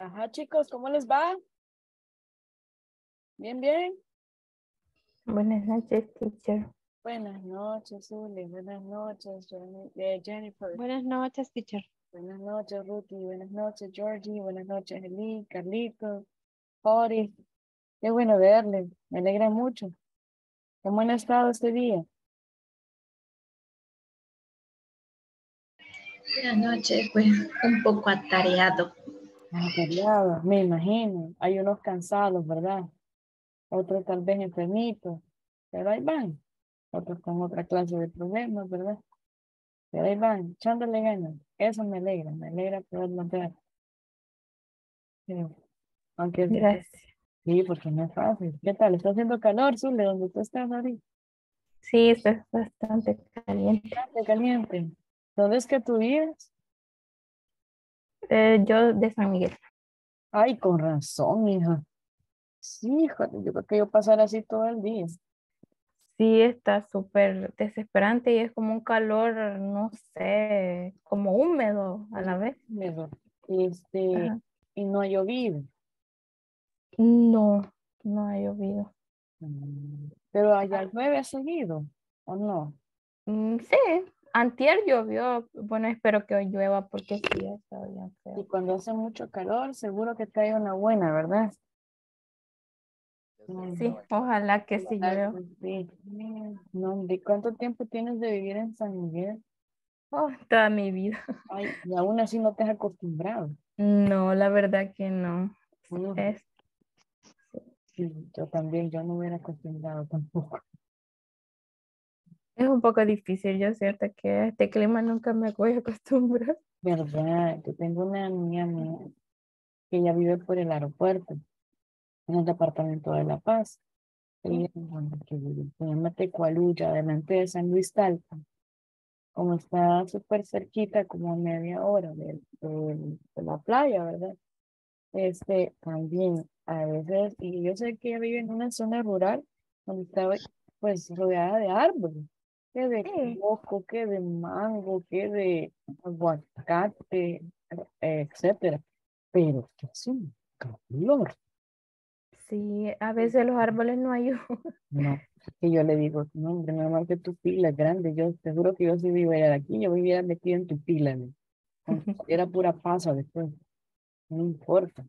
Ajá, chicos, ¿cómo les va? Bien, bien. Buenas noches, teacher. Buenas noches, Zuli. Buenas noches, Jennifer. Buenas noches, teacher. Buenas noches, Ruthie. Buenas noches, Georgie. Buenas noches, Eli, Carlitos, Ori. Qué bueno verles. Me alegra mucho. ¿Cómo han estado este día? Buenas noches, pues un poco atareado. Atareados, me imagino. Hay unos cansados, ¿verdad? Otros tal vez enfermitos. Pero ahí van. Otros con otra clase de problemas, ¿verdad? Pero ahí van, echándole ganas. Eso me alegra poderlo ver. Sí. Aunque Gracias. sí, porque no es fácil. ¿Qué tal? ¿Está haciendo calor, Zule, donde tú estás ahorita? Sí, está bastante caliente. Qué caliente. ¿Dónde es que tú vives? Yo de San Miguel. Ay, con razón, hija. Sí, híjole, yo creo que yo pasar así todo el día. Sí, está súper desesperante y es como un calor, no sé, como húmedo a la vez. Mejor. Este, Ajá. y no ha llovido. No, no ha llovido. Pero allá llueve seguido, ¿o no? Sí, antier llovió. Bueno, espero que hoy llueva porque sí, está bien Y feo. cuando hace mucho calor, seguro que cae una buena, ¿verdad? Sí, Mm. ojalá que sí Ojalá llueva. que sí. No, ¿de cuánto tiempo tienes de vivir en San Miguel? Oh, toda mi vida. Ay, y aún así no te has acostumbrado. No, la verdad que no. Mm, Es sí, yo también, yo no hubiera acostumbrado tampoco. Es un poco difícil, yo siento que a este clima nunca me voy a acostumbrar. ¿Verdad? Yo tengo una niña mía que ella vive por el aeropuerto, en el departamento de La Paz. Ella, bueno, que vive, se llama Tecualuya, delante de San Luis Talpa. Como está súper cerquita, como a media hora de la playa, ¿verdad? También a veces, y yo sé que ella vive en una zona rural donde está pues rodeada de árboles, que de Sí, coco, que de mango, que de aguacate, etcétera. Pero que es un calor, sí, a veces los árboles no ayudan. no. Y yo le digo, no, hombre, normal que tu pila es grande, yo te juro que yo si viviera aquí, yo viviera metida en tu pila, ¿no? Aunque era pura pasa después. No importa.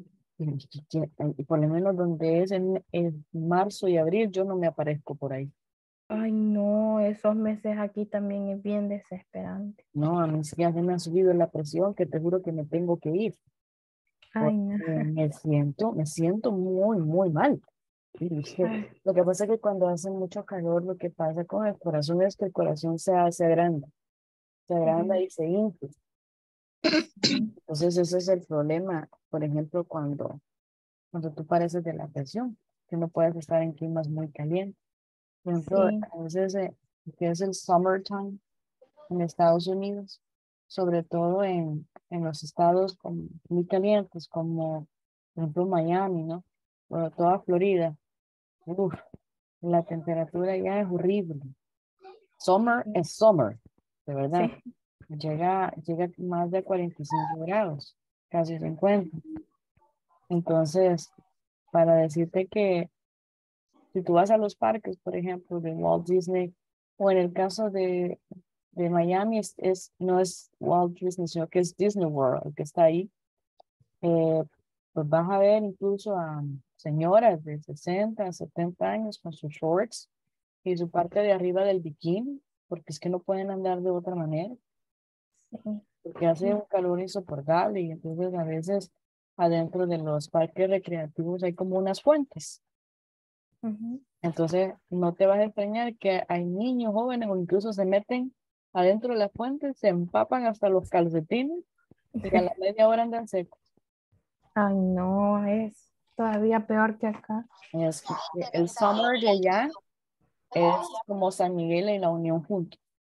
Y por lo menos donde es en marzo y abril, yo no me aparezco por ahí. Ay, no, esos meses aquí también es bien desesperante. No, a mí sí ya se me ha subido la presión que te juro que me tengo que ir. Ay, Porque no. me siento muy, muy mal. Y dije, Ay, lo que pasa es que cuando hace mucho calor, lo que pasa con el corazón es que el corazón se hace grande, se agranda ujú, y se hincha. sí, Entonces ese es el problema, por ejemplo, cuando tú pareces de la presión, que no puedes estar en climas muy calientes. Por ejemplo, sí, a veces que es el summertime en Estados Unidos, sobre todo en los estados muy calientes, como por ejemplo Miami, ¿no? O toda Florida. Uf, la temperatura ya es horrible. Summer sí, es summer, de verdad. sí, Llega a más de 45 grados, casi 50. Entonces, para decirte que si tú vas a los parques, por ejemplo, de Walt Disney, o en el caso de Miami, no es Walt Disney, sino que es Disney World, el que está ahí, eh, pues vas a ver incluso a señoras de 60, 70 años con sus shorts y su parte de arriba del bikini, porque es que no pueden andar de otra manera, sí, porque hace sí, un calor insoportable y entonces a veces adentro de los parques recreativos hay como unas fuentes. ujú. Entonces, no te vas a extrañar que hay niños jóvenes o incluso se meten adentro de la fuente, se empapan hasta los calcetines y a la media hora andan secos. Ay, no, es todavía peor que acá. Es que el summer de allá es como San Miguel y la Unión juntos.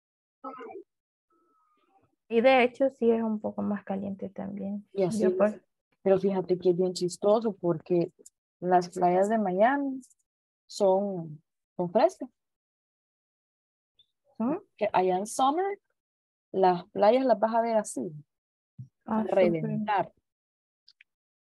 Y de hecho sí es un poco más caliente también. Y así, Yo pues, pero fíjate que es bien chistoso porque las playas de Miami son, son frescas. ¿mm? Que allá en summer, las playas las vas a ver así, a Ah, súper. reventar.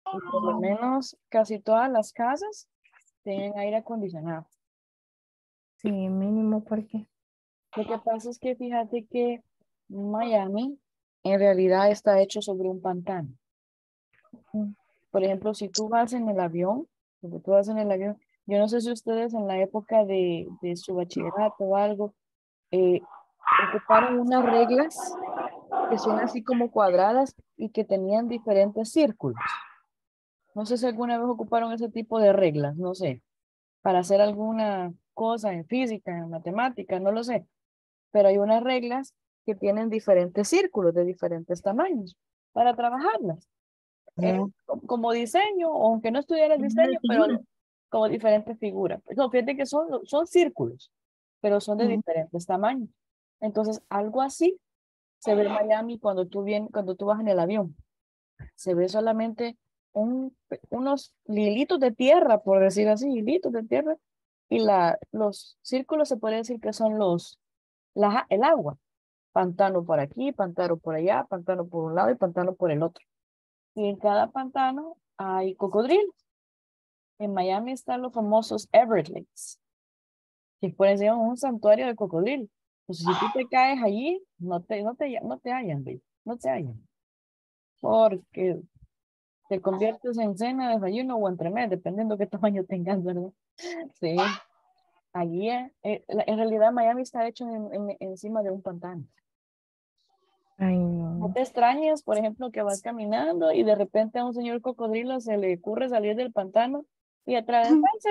Y por lo menos casi todas las casas tienen aire acondicionado. Sí, mínimo porque. Lo que pasa es que fíjate que Miami en realidad está hecho sobre un pantano. Por ejemplo, si tú vas en el avión, cuando tú vas en el avión, yo no sé si ustedes en la época de su bachillerato o algo, eh, ocuparon unas reglas que son así como cuadradas y que tenían diferentes círculos. No sé si alguna vez ocuparon ese tipo de reglas, no sé, para hacer alguna cosa en física, en matemática, no lo sé, pero hay unas reglas que tienen diferentes círculos de diferentes tamaños para trabajarlas. Como diseño, aunque no estudiara el diseño, pero como diferentes figuras. No, fíjate que son círculos, pero son de diferentes tamaños. Entonces, algo así se ve en Miami cuando tú vas en el avión. Se ve solamente unos hilitos de tierra, por decir así, hilitos de tierra, y los círculos se puede decir que son el agua. Pantano por aquí, pantano por allá, pantano por un lado y pantano por el otro. Y en cada pantano hay cocodrilos. En Miami están los famosos Everglades, que pueden ser un santuario de cocodrilos. Pues si tú te caes allí, no te hallan, baby, no te hallan. Porque te conviertes en cena, desayuno o entremés, dependiendo qué tamaño tengas, ¿verdad? Sí, allí en realidad Miami está hecho encima de un pantano. Ay, No no. te extrañes, por ejemplo, que vas caminando y de repente a un señor cocodrilo se le ocurre salir del pantano y atravesarse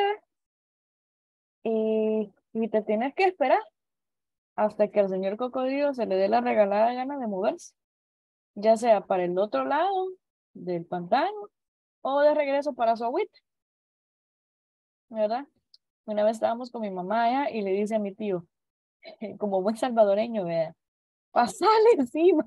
y te tienes que esperar hasta que al señor cocodrilo se le dé la regalada gana de moverse, ya sea para el otro lado del pantano o de regreso para su agüita, ¿verdad? Una vez estábamos con mi mamá allá y le dice a mi tío, como buen salvadoreño, vea, pasale encima.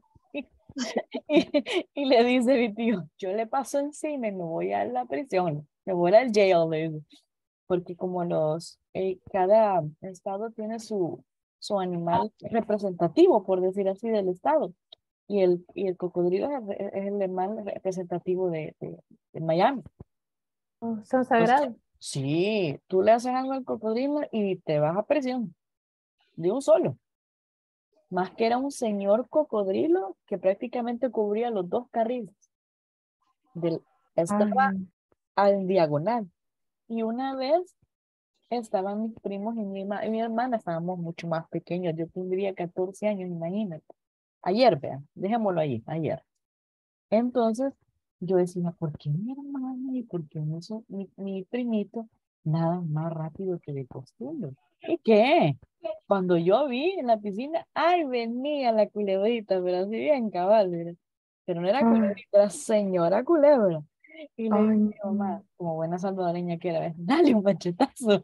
Y le dice mi tío, yo le paso encima y me voy a la prisión, me voy al jail, le dice. Porque como cada estado tiene su animal representativo, por decir así, del estado. Y el cocodrilo es el animal representativo de Miami. Oh, son Entonces, sagrados. sí, tú le haces algo al cocodrilo y te vas a prisión, de un solo. Más que era un señor cocodrilo que prácticamente cubría los dos carriles. Estaba Ay, al diagonal. Y una vez estaban mis primos y mi hermana, estábamos mucho más pequeños. Yo tendría 14 años, imagínate. Ayer, vean, dejémoslo ahí, ayer. Entonces, yo decía, ¿por qué mi hermana y por qué mi primito nada más rápido que de costumbre? ¿Y qué? Cuando yo vi en la piscina, ay, venía la culebrita, pero así bien cabal, mira. Pero no era ay, culebrita, era señora culebra. Y le dije ay, a mi mamá, como buena salvadoreña que era, dale un machetazo.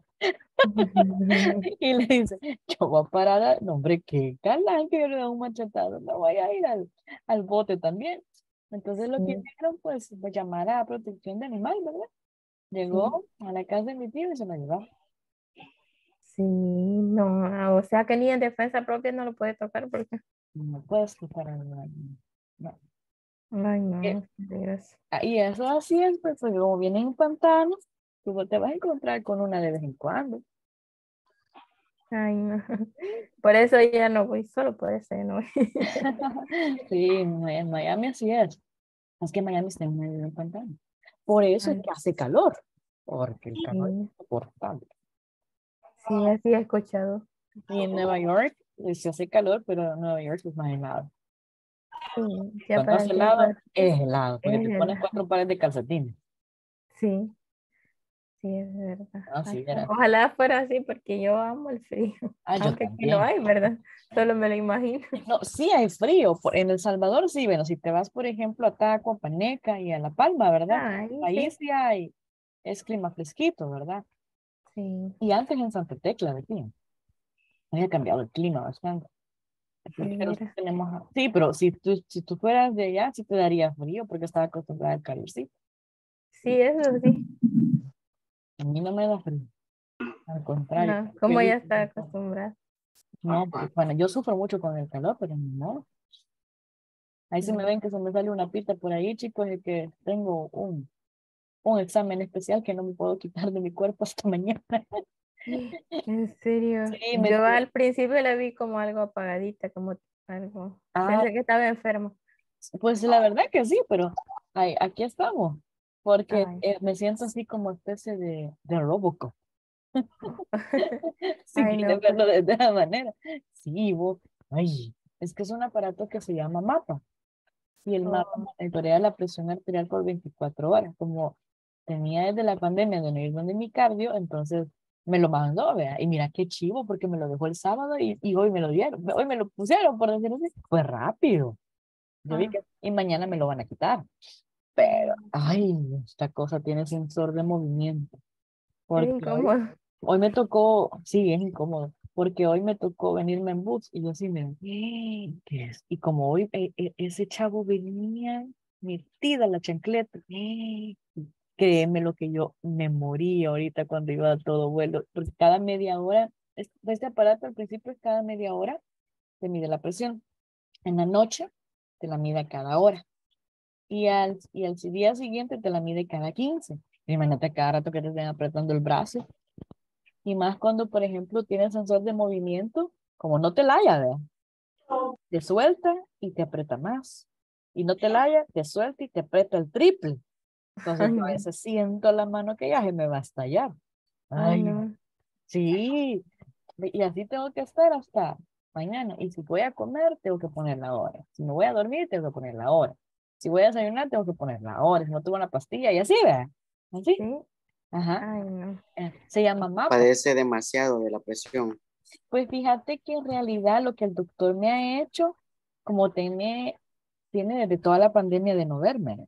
Y le dice, yo voy a parar, no hombre, qué galán que yo le doy un machetazo, no voy a ir al bote también. Entonces lo que sí, hicieron, pues llamar a protección de animales, ¿verdad? sí, Llegó a la casa de mi tío y se la llevó. sí, no, o sea que ni en defensa propia no lo puede tocar porque, No puedes tocar a animal. No. ay, Eh, no, Dios. Y eso así es, pues como vienen en pantanos, tú te vas a encontrar con una de vez en cuando. Ay, no. Por eso ya no voy, solo por eso ya no voy. Sí, en Miami así es. Es que Miami está en medio de un pantano. Por eso es Ay, que hace calor, porque el calor es sí, insoportable. sí, así he escuchado. Y en Nueva York se hace calor, pero Nueva York es más helado. Sí, ya Cuando para hace qué, helado, pues, es helado, porque es te pones verdad. 4 pares de calcetines. Sí, sí, es verdad. Así Ay, era. ojalá fuera así porque yo amo el frío, Ah, yo aunque aquí no también. hay, ¿verdad? Solo me lo imagino. No, sí hay frío. En El Salvador sí, bueno, si te vas, por ejemplo, a Taco, a Paneca y a La Palma, ¿verdad? Ah, ahí Ahí sí, sí hay, es clima fresquito, ¿verdad? sí, Y antes en Santa Tecla, de aquí, había cambiado el clima bastante. de Pero sí veras. sí, pero si tú fueras de allá, sí te daría frío porque estaba acostumbrada al calor, sí. Sí, eso sí. A mí no me da frío, al contrario. No, como ya Feliz. está acostumbrada. No, porque, bueno, yo sufro mucho con el calor, pero no. Ahí se me Sí. ven que se me sale una pita por ahí, chicos, y que tengo un examen especial que no me puedo quitar de mi cuerpo hasta mañana. En serio, Sí, yo al principio la vi como algo apagadita, como algo, ah, pensé que estaba enfermo. pues la verdad que sí, pero ay, aquí estamos, porque Ay, me siento así como especie de Robocop, si ay quieres no, pues, verlo de esa manera. Sí, vos, ay, es que es un aparato que se llama MAPA, y el MAPA oh, monitorea la presión arterial por 24 horas, como tenía desde la pandemia de no ir donde mi cardio, entonces me lo mandó, vea, y mira qué chivo, porque me lo dejó el sábado y hoy me lo dieron, hoy me lo pusieron, por decirlo así, fue rápido. Yo vi ah, que, y mañana me lo van a quitar. Pero, ay, esta cosa tiene sensor de movimiento. es Porque incómodo. hoy me tocó, sí, es incómodo, porque hoy me tocó venirme en bus y yo así me, ¿qué es? Y como hoy ese chavo venía metida la chancleta, créeme lo que yo me morí ahorita cuando iba a todo vuelo, porque cada media hora, este aparato al principio es cada media hora, te mide la presión. En la noche te la mide cada hora. Y al día siguiente te la mide cada 15. Imagínate cada rato que te estén apretando el brazo. Y más cuando, por ejemplo, tienes sensor de movimiento, como no te la haya, ¿verdad? Te suelta y te aprieta más. Y no te la haya, te suelta y te aprieta el triple. Entonces Ay yo a no, veces siento la mano que ya se me va a estallar. ay Ay, no. sí. Y así tengo que estar hasta mañana. Y si voy a comer, tengo que poner la hora. Si me voy a dormir, tengo que poner la hora. Si voy a desayunar, tengo que poner la hora. Si no tomo una pastilla, y así, ¿verdad? Así. Sí, Ajá. ay no. Se llama MAPA. Padece demasiado de la presión. Pues fíjate que en realidad lo que el doctor me ha hecho, como tiene desde toda la pandemia de no verme.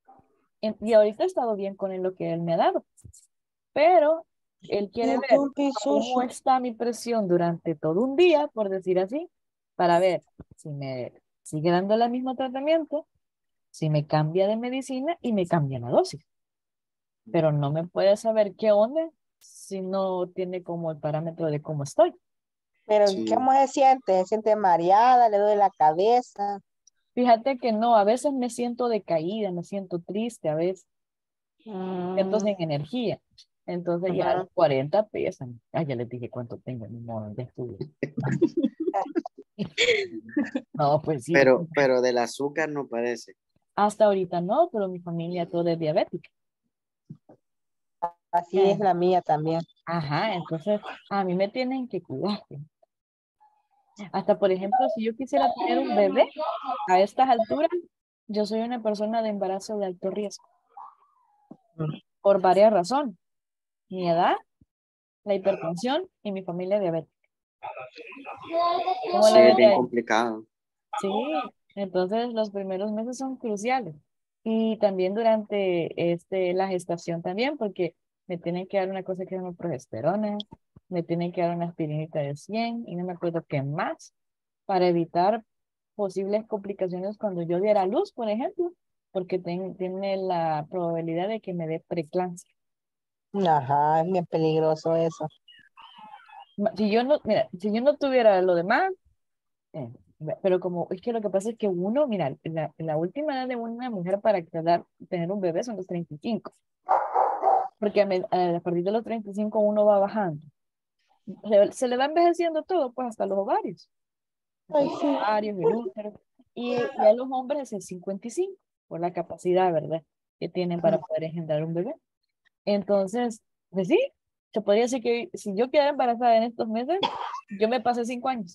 Y ahorita he estado bien con lo que él me ha dado. Pero él quiere ver cómo está mi presión durante todo un día, por decir así, para ver si me sigue dando el mismo tratamiento, si me cambia de medicina y me cambia la dosis. Pero no me puede saber qué onda si no tiene como el parámetro de cómo estoy. Pero Sí. ¿cómo se siente? ¿Se siente mareada? ¿Le duele la cabeza? Fíjate que no, a veces me siento decaída, me siento triste, a veces siento Mm, sin energía. Entonces ya a los ujú. 40 pesan. Ay, ya les dije cuánto tengo, ni modo, ya estuve. No, pues sí, Pero del azúcar no parece. hasta ahorita no, pero mi familia toda es diabética. Así es Eh, la mía también. Ajá, entonces a mí me tienen que cuidar. Hasta, por ejemplo, si yo quisiera tener un bebé a estas alturas, yo soy una persona de embarazo de alto riesgo, por varias razones. Mi edad, la hipertensión y mi familia diabética. ¿Cómo Sí, la ves es de bien ahí? complicado. Sí, entonces los primeros meses son cruciales. Y también durante la gestación también, porque me tienen que dar una cosa que se llama progesterona, me tienen que dar una aspirinita de 100 y no me acuerdo qué más, para evitar posibles complicaciones cuando yo diera a luz, por ejemplo, porque tiene la probabilidad de que me dé preeclampsia. Ajá, es bien peligroso eso. Si yo no, mira, si yo no tuviera lo demás, Eh, pero como es que lo que pasa es que uno, mira, la última edad de una mujer para tener un bebé son los 35, porque a partir de los 35 uno va bajando. Se le va envejeciendo todo, pues hasta los ovarios, hasta Ay, los sí. ovarios, el útero, y ya los hombres es el 55, por la capacidad, ¿verdad?, que tienen para poder engendrar un bebé. Entonces, pues sí, se podría decir que si yo quedara embarazada en estos meses, yo me pasé 5 años.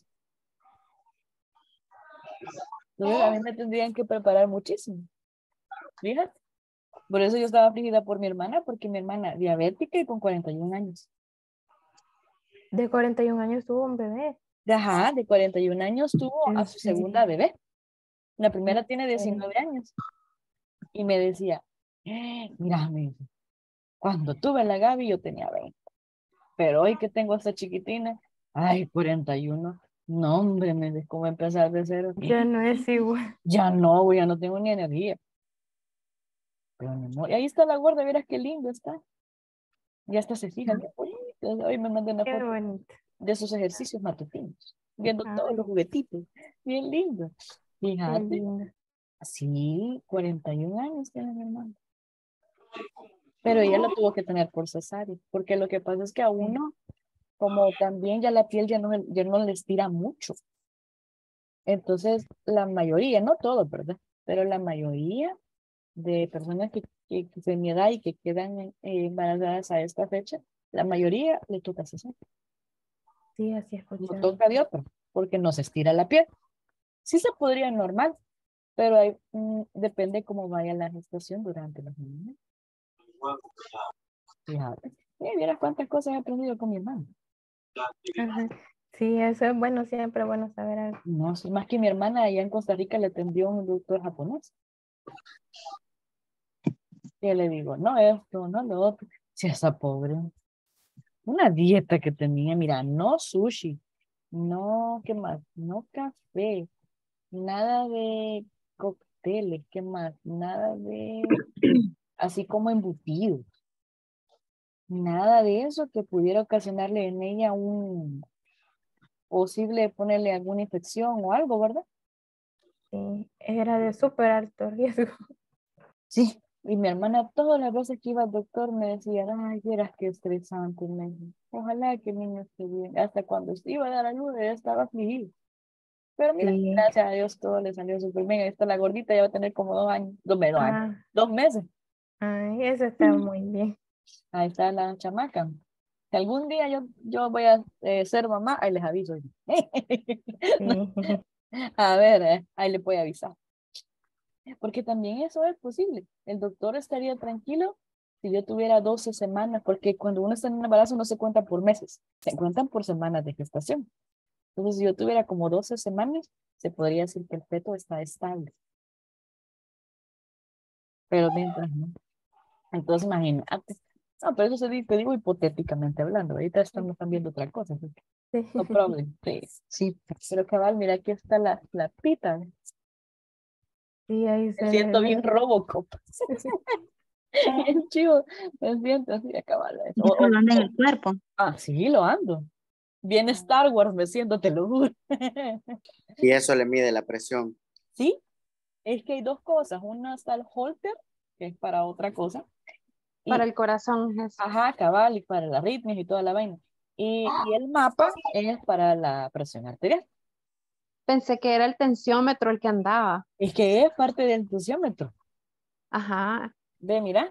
Entonces, a mí me tendrían que preparar muchísimo. Fíjate. Por eso yo estaba afligida por mi hermana, porque mi hermana diabética y con 41 años. De 41 años tuvo un bebé. Ajá, de 41 años tuvo a En su serio. segunda bebé. La En primera tiene serio. 19 años. Y me decía, mira, me dice, cuando tuve la Gaby yo tenía 20. Pero hoy que tengo a esta chiquitina, ay, 41. No, hombre, me dice, ¿cómo empezar de cero? Ya no es igual. Ya no, güey, ya no tengo ni energía. Pero mi amor, y ahí está la gorda, verás qué lindo está. Ya hasta se fija, bien bonito. Hoy me mandó una Qué foto bonito. de sus ejercicios matutinos, viendo todos Ay, los juguetitos. Bien lindo. qué Fíjate, lindo. sí, 41 años tiene mi hermano. pero ella lo tuvo que tener por cesárea, porque lo que pasa es que a uno, como también ya la piel ya no le estira mucho. Entonces, la mayoría, no todos, ¿verdad? Pero la mayoría de personas que de mi edad y que quedan embarazadas a esta fecha, la mayoría le toca cesárea. Sí, así No escuché. toca de otra, porque no se estira la piel. Sí se podría normal, pero depende cómo vaya la gestación durante los meses. Fíjate. Vieras cuántas cosas he aprendido con mi hermano. Ajá. Sí, eso es bueno, siempre es bueno saber algo. No, sí, más que mi hermana allá en Costa Rica le atendió un doctor japonés. Y le digo, no esto, no lo otro. Si esa pobre, una dieta que tenía, mira, no sushi, no, ¿qué más? No café, nada de cócteles, ¿qué más? Nada de, así como embutidos. Nada de eso que pudiera ocasionarle en ella un posible ponerle alguna infección o algo, ¿verdad? Sí, era de súper alto riesgo. Sí, y mi hermana todas las veces que iba al doctor me decía, ay, vieras qué estresante, me dijo. Ojalá que el niño esté bien. Hasta cuando se iba a dar a luz, ella estaba afligida. Pero mira, Sí. gracias a Dios todo le salió súper bien. Ahí está la gordita, ya va a tener como 2 años, 2 años, Ah, 2 meses. ay, eso está muy bien. Ahí está la chamaca. Si algún día yo voy a ser mamá, ahí les aviso. Sí. A ver, ahí le voy a avisar. Porque también eso es posible. El doctor estaría tranquilo si yo tuviera 12 semanas, porque cuando uno está en un embarazo no se cuenta por meses, se cuentan por semanas de gestación. Entonces, si yo tuviera como 12 semanas, se podría decir que el feto está estable. Pero mientras no. Entonces, imagínate. No, pero eso te digo hipotéticamente hablando. Ahorita estamos viendo otra cosa. Así que Sí. no problem. Sí, sí. Pero cabal, mira, aquí está la pita. Sí, ahí Me se siento le bien ve. Robocop. Bien chivo. Me siento así de cabal. Y eso lo anda en el cuerpo. Sí, lo ando. Bien Star Wars, me siento, te lo juro. Y eso le mide la presión. Sí, es que hay dos cosas. Una está el holter, que es para otra cosa. Para Y, el corazón es. ajá, cabal, y para las arritmias y toda la vaina. Y el mapa es para la presión arterial. Pensé que era el tensiómetro el que andaba. Es que es parte del tensiómetro. Ajá. Ve, mira,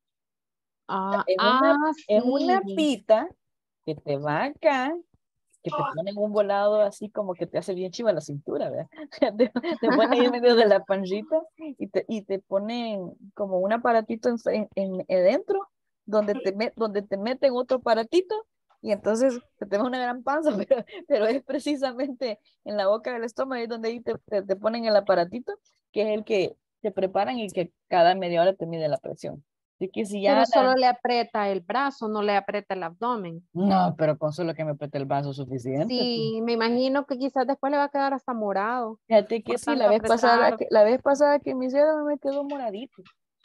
Ah, es una sí. pita que te va acá, que te ponen un volado así como que te hace bien chiva la cintura, ¿verdad? Te ponen ahí en medio de la pancita y te ponen como un aparatito dentro donde te meten otro aparatito y entonces te tenés una gran panza, pero es precisamente en la boca del estómago ahí donde ahí te ponen el aparatito, que es el que te preparan y que cada media hora te mide la presión. Así que si ya Pero solo le aprieta el brazo, no le aprieta el abdomen. no, pero con solo que me apriete el vaso suficiente. Pues. Sí, me imagino que quizás después le va a quedar hasta morado Fíjate que por sí, tanto apretar. la vez pasada que me hicieron me quedó moradito.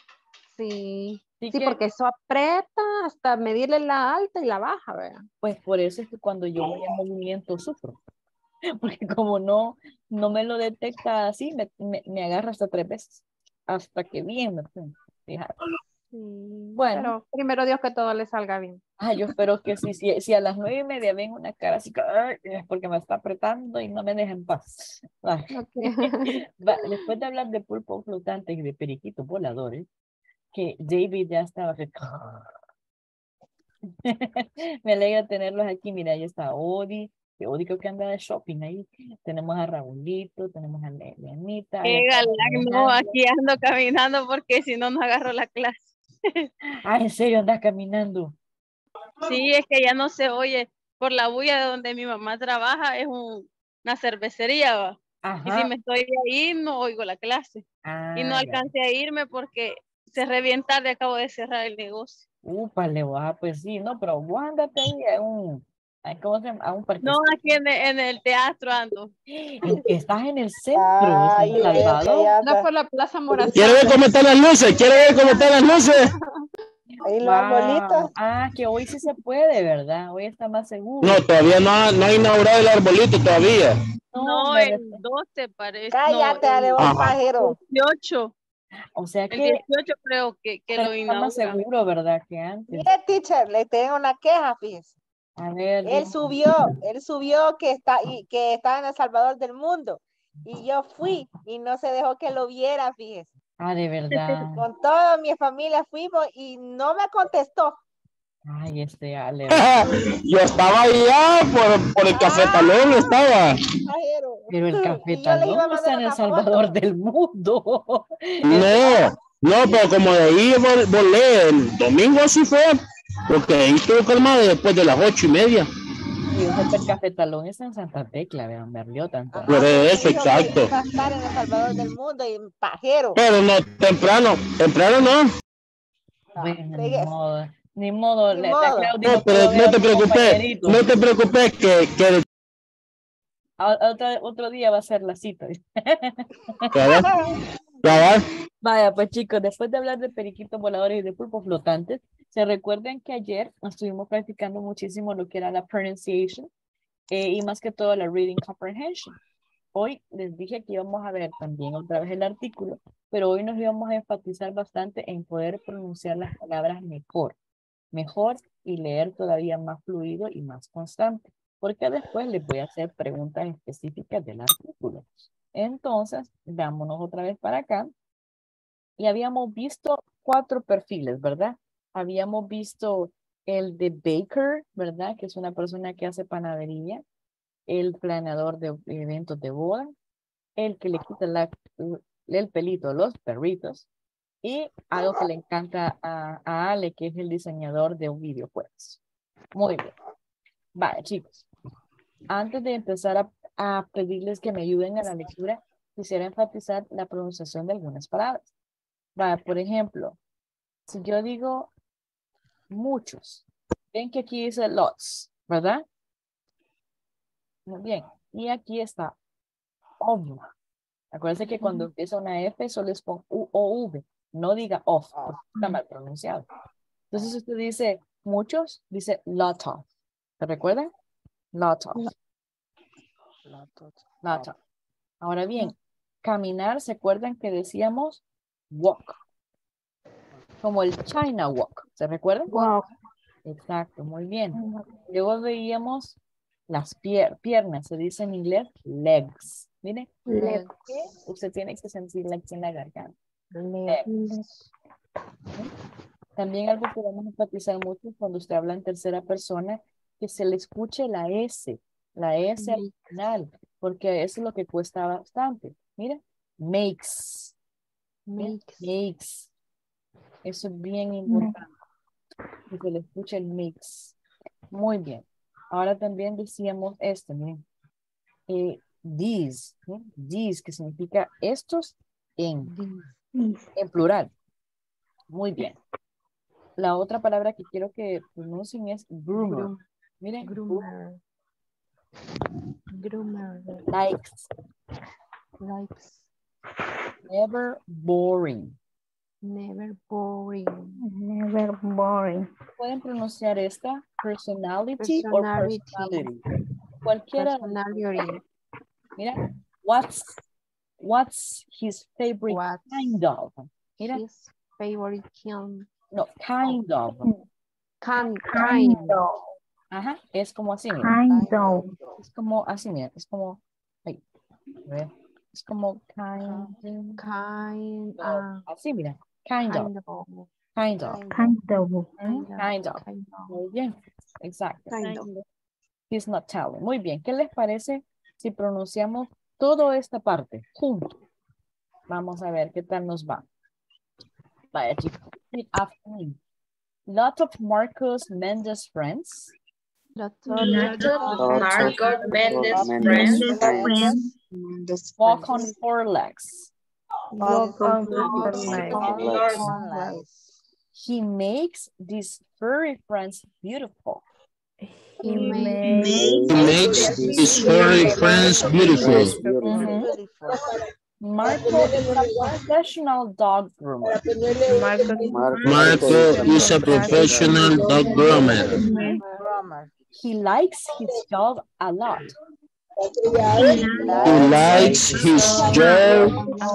Sí, Así sí, que, porque eso aprieta hasta medirle la alta y la baja, ¿verdad? pues por eso es que cuando yo voy en movimiento sufro. Porque como no me lo detecta así, me agarra hasta 3 veces. Hasta que bien me pone. Fíjate. Sí, Bueno, pero primero Dios que todo le salga bien. yo espero que sí, si a las 9:30 ven una cara así, ay, es porque me está apretando y no me deja en paz. Ay. Ok. Después de hablar de pulpo flotante y de periquitos voladores, que David ya estaba me alegra tenerlos aquí. Mira, ahí está Odi, que Odi creo que anda de shopping ahí. Tenemos a Raulito, tenemos a Lelianita, allá Qué está galán, no, Alejandro. aquí ando caminando porque si no, no agarro la clase. ¿En serio andas caminando? Sí, es que ya no se oye por la bulla de donde mi mamá trabaja, es una cervecería, ¿va? Y si Ajá. me estoy ahí, no oigo la clase. Y no Ya. alcancé a irme porque cerré bien tarde, acabo de cerrar el negocio. Úpale, pues sí, no, pero vos andate ahí ¿cómo se llama? A un No, parquecito. aquí en el teatro ando. Estás en el centro, San Ay, Salvador. ella No es anda. por la Plaza Morazán. ¿Quiere ver cómo están las luces? ¿Quiere ver cómo están las luces? Ahí los Wow. arbolitos. Que hoy sí se puede, ¿verdad? Hoy está más seguro. No, todavía no ha inaugurado el arbolito todavía. No, me el refiero. 12 parece. Cállate, No, Ale, el vos, pajero. 18. O sea El que 18 creo que lo está más inauguran. seguro, ¿verdad? Que antes. Mire, teacher, le tengo una queja, fíjese. A ver, Él subió que estaba en El Salvador del Mundo. Y yo fui y no se dejó que lo viera, fíjese. Ah, de verdad. Con toda mi familia fuimos y no me contestó. Ay, Ale. Yo estaba allá por el cafetalón, estaba. Pero el Y yo les iba cafetalón a no está mandar en El una Salvador foto. del Mundo. No, pero como de ahí volé el domingo, así fue, porque ahí estuvo calmado después de las 8:30. Y yo sé que el cafetalón está en Santa Tecla, vean, Berlioz tanto. Ajá, Por pero eso, me dijo que exacto. iba a estar en El Salvador del Mundo y pajero. Pero no, temprano no. Bueno, Pegues. ni modo. Ni La modo. Claudia No, no pero pudo ver no a te su preocupes, compañerito. no te preocupes que Otro día va a ser la cita. ya va. Vaya, pues chicos, después de hablar de periquitos voladores y de pulpos flotantes, se recuerden que ayer estuvimos practicando muchísimo lo que era la pronunciation y más que todo la reading comprehension. Hoy les dije que íbamos a ver también otra vez el artículo, pero hoy nos íbamos a enfatizar bastante en poder pronunciar las palabras mejor y leer todavía más fluido y más constante, porque después les voy a hacer preguntas específicas del artículo. Entonces, vámonos otra vez para acá. Y habíamos visto 4 perfiles, ¿verdad? Habíamos visto el de baker, ¿verdad? Que es una persona que hace panadería, el planeador de eventos de boda, el que le quita el pelito a los perritos, y algo que le encanta a Ale, que es el diseñador de videojuegos. Muy bien. Vale, chicos. Antes de empezar a pedirles que me ayuden a la lectura, quisiera enfatizar la pronunciación de algunas palabras. Vale, por ejemplo, si yo digo muchos, ven que aquí dice lots, ¿verdad? Muy bien. Y aquí está of. Acuérdense que cuando empieza una F solo es con U o V. No diga of, porque está mal pronunciado. Entonces, si usted dice muchos, dice lot of. ¿Se recuerdan? Lot of. Lot of. Ahora bien, caminar, ¿se acuerdan que decíamos walk? Como el China walk. ¿Se recuerdan? Walk. Exacto, muy bien. Luego veíamos las piernas, se dice en inglés legs. Miren, Legs. usted tiene que sentirla aquí en la garganta. Legs. También algo que vamos a enfatizar mucho cuando usted habla en tercera persona, que se le escuche la S al final, porque eso es lo que cuesta bastante. Mira, makes. Makes. Eso es bien importante. Que se le escuche el makes. Muy bien. Ahora también decíamos esto, miren. These, ¿sí? These, que significa estos en plural. Muy bien. La otra palabra que quiero que pronuncien es groomer. Miren. Groomer. Likes. Never boring. Never boring. Pueden pronunciar esta personality o personality. Cualquiera. Personality. Mira, what's his favorite kind of? Mira. His favorite kind. No, kind of. Kind of. Ajá, es como así, mira. Kind of. Es como así, mira. Es como, ay, a ver. Es como kind of. Así, mira. Kind of. Muy bien. Exacto. He's not telling. Muy bien. ¿Qué les parece si pronunciamos toda esta parte juntos? Vamos a ver qué tal nos va. Vaya, chicos. Lot of Marcos Mendes friends. Marcos Mendes friends. Walk on 4 legs. He makes these furry friends beautiful. He Makes his furry friends beautiful. Marco is a professional dog groomer. Marco is a professional dog groomer. He likes his job a lot. He likes his job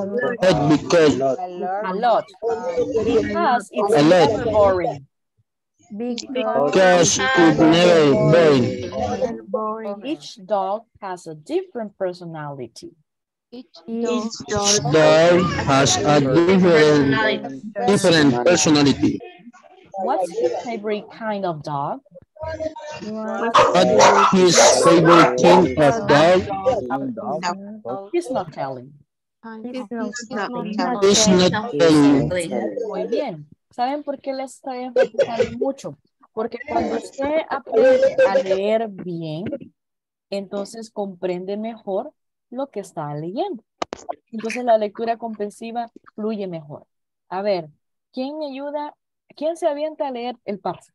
a lot. Because it's A lot. never boring. because it never boring. Each dog has a different personality. Each Dog has a different personality. What's his favorite kind of dog? What his favorite kind of dog? He's not telling. He's not telling. Muy bien. ¿Saben por qué les estoy enfatizando mucho? Porque cuando usted aprende a leer bien, entonces comprende mejor lo que está leyendo. Entonces la lectura comprensiva fluye mejor. A ver, ¿quién me ayuda? ¿Quién se avienta a leer el párrafo?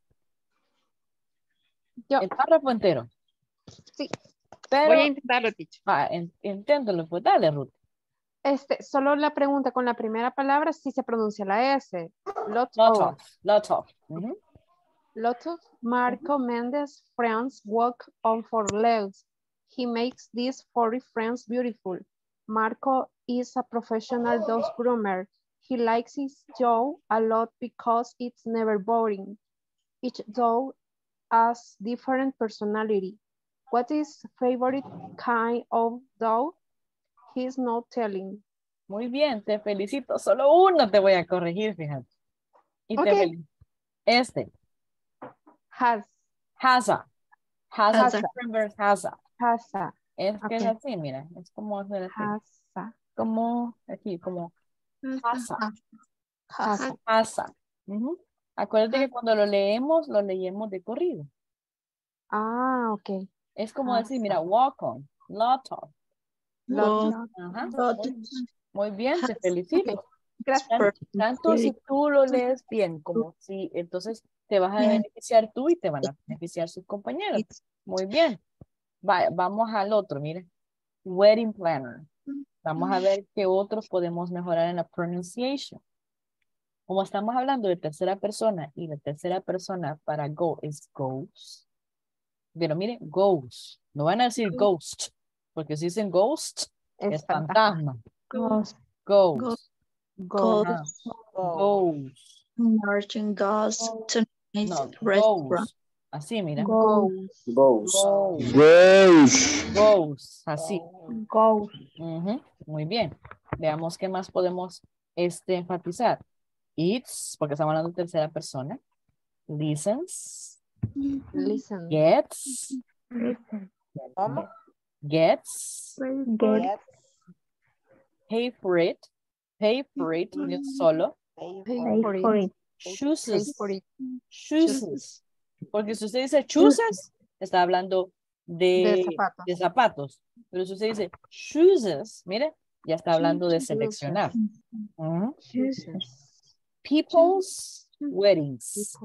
Yo. El párrafo entero. Sí. Pero, Voy a intentarlo, teacher. inténtalo, pues dale, Ruth. Solo la pregunta con la primera palabra si se pronuncia la S. Lot of. Lot of Marco Mendes friends walk on 4 legs. He makes these 40 friends beautiful. Marco is a professional dog groomer. He likes his job a lot because it's never boring. Each dog has different personality. What is favorite kind of dog? He's not telling. Muy bien, te felicito. Solo uno te voy a corregir, fíjate. Y te felicito. Este. Has. Hasa. Hasa. Hasa. Es que es así, mira. Es como hacer así. Hasa. Como aquí, como Hasa. Hasa. Hasa. Acuérdate que cuando lo leemos de corrido. Ah, ok. Es como decir, mira, walk on, lot of. Ajá. Muy bien, te felicito. Okay. Gracias. Tanto si tú lo lees bien como si, entonces te vas a beneficiar tú y te van a beneficiar sus compañeros. Muy bien. Vamos al otro, mire. Wedding planner. Vamos a ver qué otros podemos mejorar en la pronunciation. Como estamos hablando de tercera persona y la tercera persona para go es goes. Pero mire, goes. No van a decir ghost, porque si dicen ghost es fantasma. Goes. Goes. Marching goes to nice restaurant. Goes. Así, mira. Goes. Así. Goes. Muy bien. Veamos qué más podemos enfatizar. Eats, porque estamos hablando de tercera persona. Listens. Listen. Gets. ¿Cómo? Gets. Pay for it. Pay for it. Solo. Pay for it. Chooses. Chooses. Porque si usted dice chooses, está hablando de zapatos. Pero si usted dice chooses, mire, ya está hablando de seleccionar. People's weddings.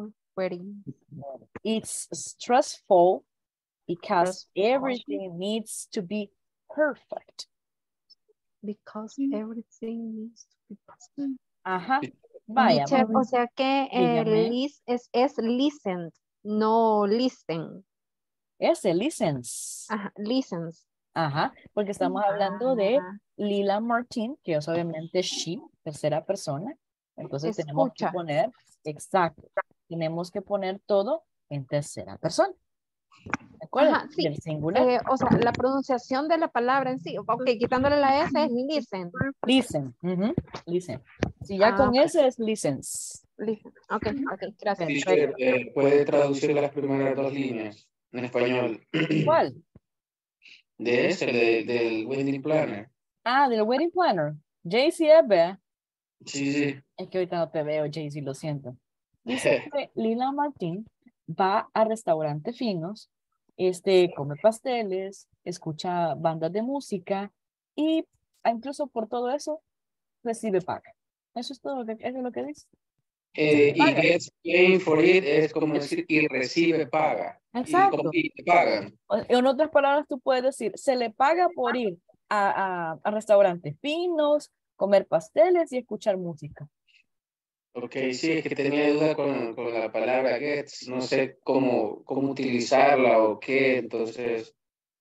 It's stressful because everything needs to be perfect. Because everything needs to be perfect. Ajá. Vaya. O sea que es listened, no listen. Ese listens. Ajá, listens. Ajá, porque estamos hablando de Lila Martín, que es obviamente she, tercera persona. Entonces tenemos que poner, exacto, tenemos que poner todo en tercera persona. ¿De acuerdo? Ajá, sí. Del singular. O sea, la pronunciación de la palabra en sí. Ok, quitándole la S es listen. Listen. Listen. Si ya con S es listens. Listen. Ok, gracias. Teacher, ¿puede traducir las primeras 2 líneas en español? ¿Cuál? De ese, del wedding planner. Ah, del wedding planner. Jaycee Ebe. Sí. Es que ahorita no te veo, Jaycee, lo siento. Dice que Lila Martín va a restaurantes finos, come pasteles, escucha bandas de música y incluso por todo eso recibe paga. Eso es todo, eso es lo que dice. Y gets paid for it es como decir y recibe paga. Exacto. Y te pagan. En otras palabras, tú puedes decir, se le paga por ir a restaurantes finos, comer pasteles y escuchar música. Ok, sí, es que tenía duda con la palabra gets, no sé cómo utilizarla o qué, entonces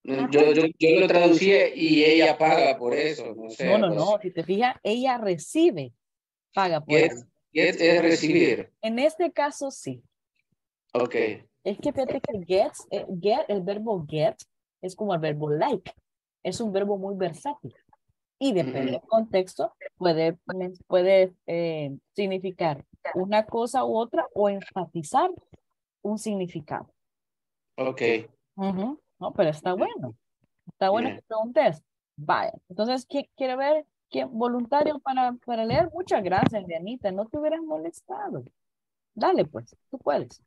Yo lo traducí y ella paga por eso. No sé, No. Si te fijas, ella recibe, paga por Get, eso. get es recibir. En este caso, sí. Ok. Es que fíjate que el verbo get es como el verbo like. Es un verbo muy versátil. Y depende del contexto, puede significar una cosa u otra o enfatizar un significado. Ok. No, pero está bueno. Está bueno que preguntes. Vaya. Entonces, ¿quiere ver? Voluntario para leer? Muchas gracias, Dianita. No te hubieras molestado. Dale, pues. Tú puedes.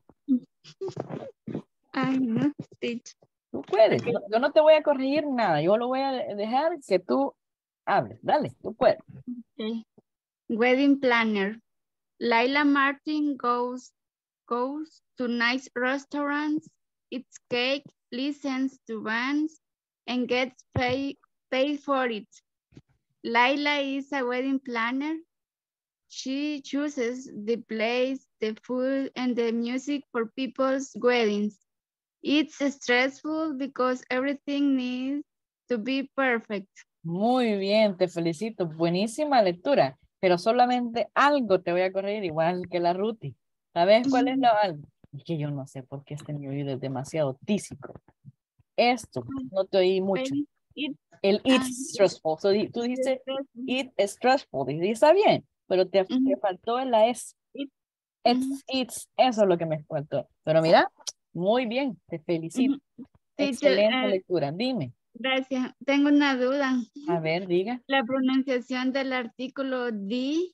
Ay, no, Tú puedes. Okay. Yo no te voy a corregir nada. Yo lo voy a dejar que tú hables. Dale, tú puedes. Okay. Wedding planner. Laila Martin goes to nice restaurants, eats cake, listens to bands, and gets paid for it. Laila is a wedding planner. She chooses the place, the food, and the music for people's weddings. It's stressful because everything needs to be perfect. Muy bien, te felicito. Buenísima lectura. Pero solamente algo te voy a corregir, igual que la Ruti. ¿Sabes cuál es lo algo? Es que yo no sé por qué mi oído es demasiado tísico. Esto, no te oí mucho. El it's stressful. So, tú dices it is stressful. Y está bien, pero te faltó el la S. It's, eso es lo que me faltó. Pero mira, muy bien, te felicito. Excelente lectura. Dime. Gracias. Tengo una duda. A ver, diga. La pronunciación del artículo D,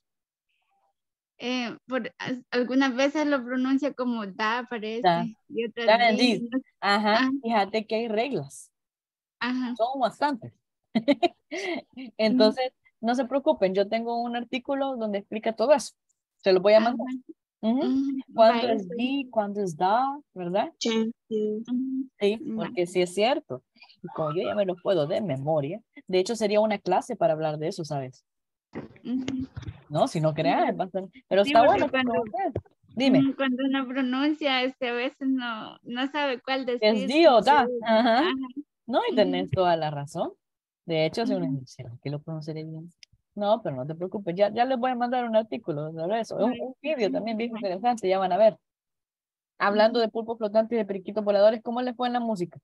algunas veces lo pronuncia como da, parece. Y otras D. Ajá, fíjate que hay reglas. Ajá. Son bastantes. Entonces, no se preocupen, yo tengo un artículo donde explica todo eso. Se lo voy a mandar. ¿Cuándo es di? ¿Cuándo es da? ¿Verdad? Sí, porque sí es cierto. Y como yo ya me lo puedo de memoria, de hecho sería una clase para hablar de eso, ¿sabes? No, si no creas, es bastante. Pero sí, está bueno. Dime. Cuando uno pronuncia, a veces no sabe cuál decir. Es di o da. Ajá. No, y tenés toda la razón. De hecho, si uno dice, que lo pronunciaré bien. No, pero no te preocupes, ya les voy a mandar un artículo sobre eso. Un vídeo también bien interesante, ya van a ver. Hablando de pulpo flotante y de periquitos voladores, ¿cómo les fue en la música?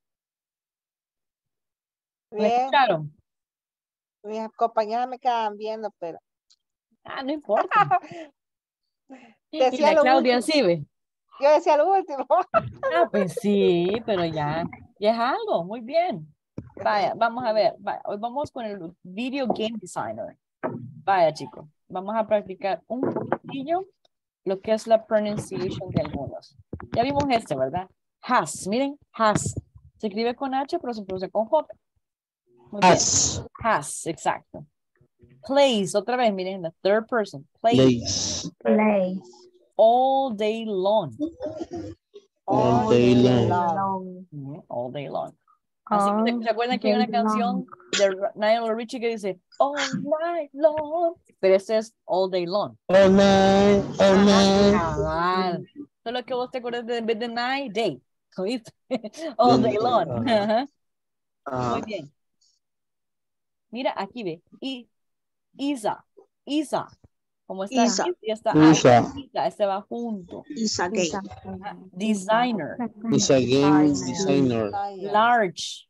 ¿Me escucharon? Mis compañeras me quedaban viendo, pero... no importa. Decía y la Claudia último. sí ve. Yo decía lo último. Pues sí, pero ya es algo, muy bien. Vaya, vamos a ver, hoy vamos con el Video Game Designer. Vaya, chicos, vamos a practicar un poquillo lo que es la pronunciation de algunos. Ya vimos este, ¿verdad? Has, miren, has. Se escribe con H, pero se pronuncia con J. Muy Has. bien. Has, exacto. Plays, otra vez, miren, the third person. Plays. All day long. All day long. All day long. Así que ¿se acuerdan que hay una canción de Lionel Richie que dice all night long? Pero este es all day long. All night, all night. Cabal. Solo que vos te acuerdas de en vez de night, day. ¿Oíste? All day long. Muy bien. Mira, aquí ve. Isa. Como está Isa. Isa, este va junto. Isa gay. Designer. Isa game designer. Large.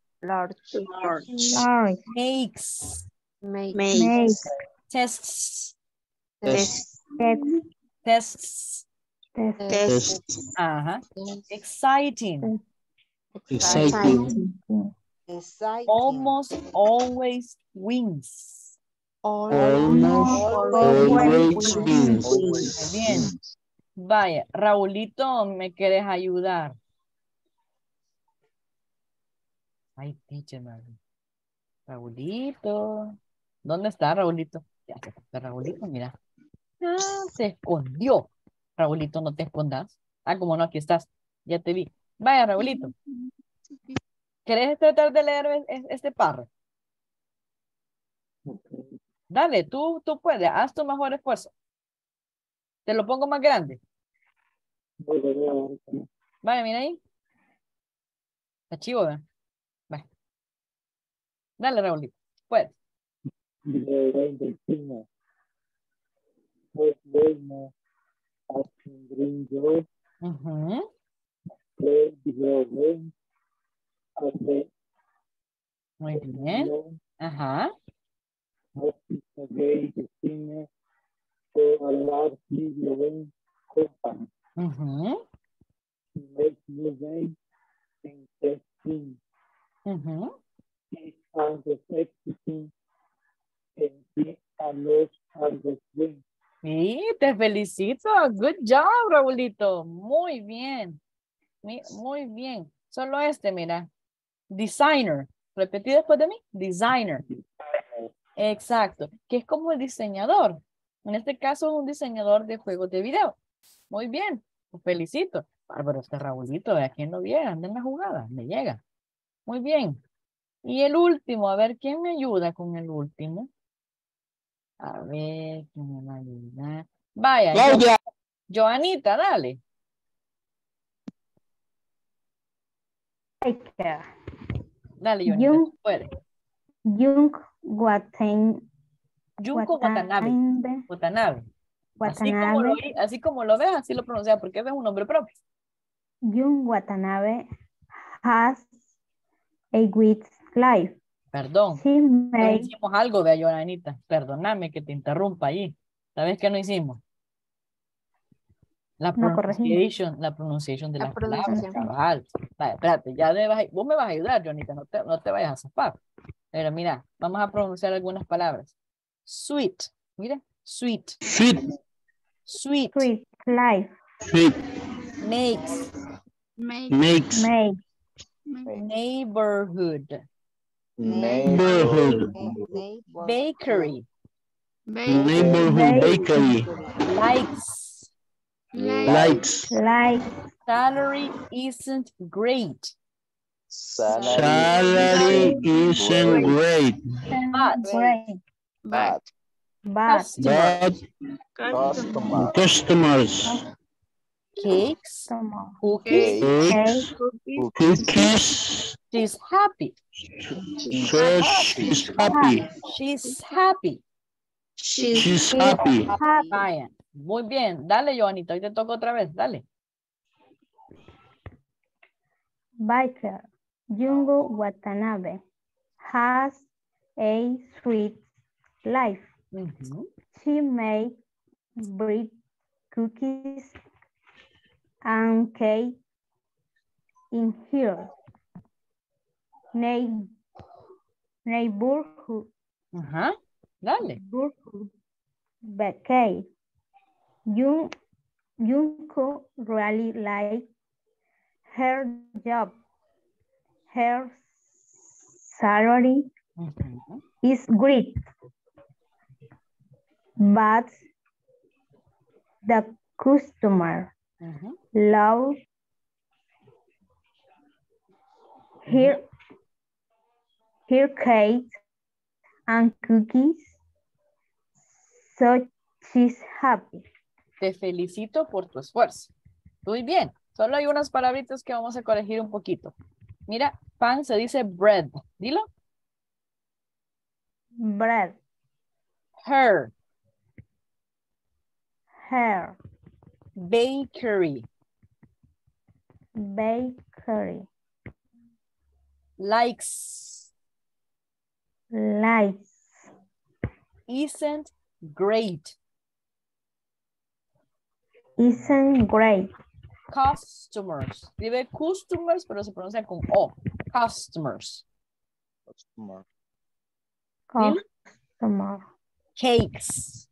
Makes. Tests. Ajá. Exciting. Almost always wins. Almost always wins. Muy bien. Vaya, Raulito, ¿me quieres ayudar? Ay, teacher, Raulito. ¿Dónde está Raulito? Ya se fue Raulito, mira. Se escondió. Raulito, no te escondas. Como no, aquí estás. Ya te vi. Vaya, Raulito. ¿Querés tratar de leer este párrafo? Dale, tú puedes. Haz tu mejor esfuerzo. Te lo pongo más grande. Vale, mira ahí. Está chivo, ¿verdad? Vale. Dale, Raulito. Puedes. Ujú. Muy bien. Ajá. Ujú. Ujú. Sí, te felicito. Good job, Raulito. Muy bien. Muy bien. Solo mira. Designer. Repetí después de mí. Designer. Exacto. Que es como el diseñador. En este caso, un diseñador de juegos de video. Muy bien. Los felicito. Bárbaro, este Raulito, ¿a quién lo viera? Anda en la jugada. Me llega. Muy bien. Y el último, a ver, ¿quién me ayuda con el último? A ver, ¿quién me va a ayudar? Vaya, Claudia. Joanita, dale. Dale, Joanita, tú puedes. Junko Watanabe. Watanabe. Así como lo ves, así lo pronuncias, porque es un nombre propio. Jun Watanabe has a great life. Perdón. No hicimos algo de Joanita. Perdóname que te interrumpa ahí. ¿Sabes qué no hicimos? La pronunciación de las palabras, cabal. Vale, espérate, vos me vas a ayudar, Joanita, no te vayas a zafar. Pero mira, vamos a pronunciar algunas palabras. Sweet, mira, sweet. Sweet. Sweet life. Sweet. Makes. Neighborhood. Bakery. Neighborhood bakery. Likes. Salary isn't great. Salary isn't great. But. Customers. Cakes. Cookies. She's happy. She's happy. She's happy. Vaya. Muy bien. Dale, Joanita. Hoy te toca otra vez. Dale. Biker. Jungo Watanabe has a sweet life. She makes bread, cookies, and cake in her neighborhood. Dale. Bakery. Junko really likes her job. Her salary is great, but the customer loves her cake and cookies, so she's happy. Te felicito por tu esfuerzo. Muy bien. Solo hay unas palabritas que vamos a corregir un poquito. Mira, pan se dice bread. Dilo. Bread. Her. Bakery. Likes. Isn't great. Customers. Escribe customers, pero se pronuncia con O. Customers. Cakes.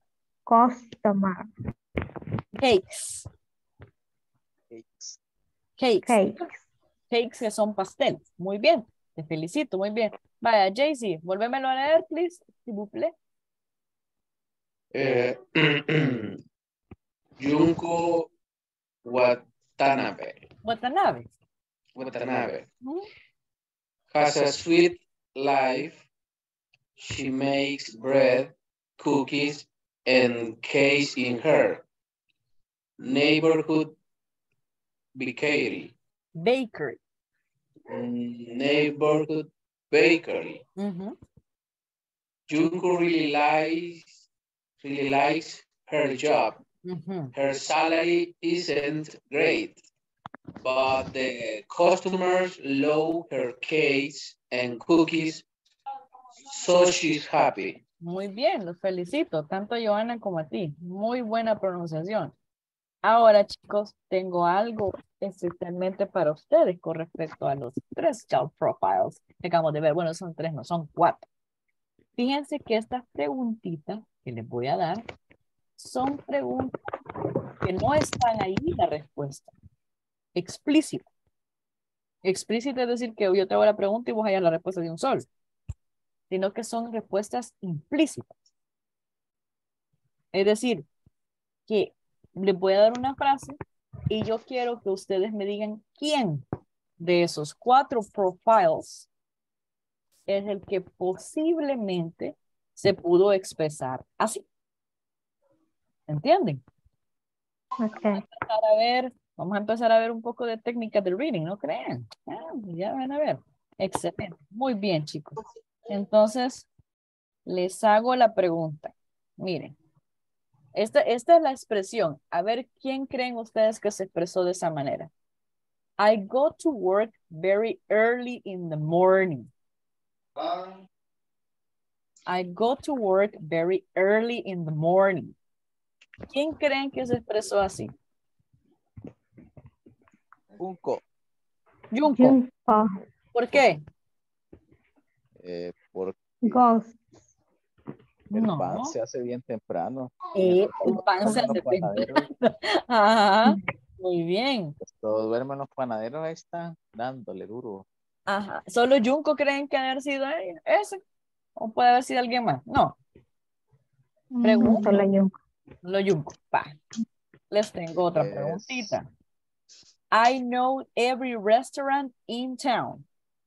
Cakes que son pasteles. Muy bien. Te felicito, muy bien. Vaya, Jaycee, volvémelo a leer, please. S'il vous plaît. Junko Watanabe. Watanabe. Has a sweet life. She makes bread, cookies, and cakes in her neighborhood bakery. Neighborhood bakery. Ujú. Junko really likes her job. Ujú. Her salary isn't great, but the customers love her cakes and cookies, so she's happy. Muy bien, los felicito, tanto a Joana como a ti. Muy buena pronunciación. Ahora, chicos, tengo algo especialmente para ustedes con respecto a los 3 job profiles que acabamos de ver. Bueno, son 3, no, son 4. Fíjense que estas preguntitas que les voy a dar son preguntas que no están ahí la respuesta. Explícita. Explícita es decir que yo te hago la pregunta y vos hallas la respuesta de un solo. Sino que son respuestas implícitas. Es decir, que les voy a dar una frase y yo quiero que ustedes me digan quién de esos 4 profiles es el que posiblemente se pudo expresar así. ¿Entienden? Okay. Vamos a empezar a ver un poco de técnicas de reading, ¿no creen? Ya van a ver. Excelente. Muy bien, chicos. Entonces, les hago la pregunta. Miren. Esta es la expresión. A ver, ¿quién creen ustedes que se expresó de esa manera? I go to work very early in the morning. I go to work very early in the morning. ¿Quién creen que se expresó así? Junco. Junco. ¿Por qué? Porque Ghost. el No. pan se hace bien temprano. El pan se hace temprano. Ajá. Muy bien. Pues todos duermen los panaderos, ahí están dándole duro. Ajá. ¿Solo Junco creen que haber sido ese? ¿O puede haber sido alguien más? No. Pregunta. Solo Junco. Lo Junco. Va. Les tengo otra preguntita. I know every restaurant in town.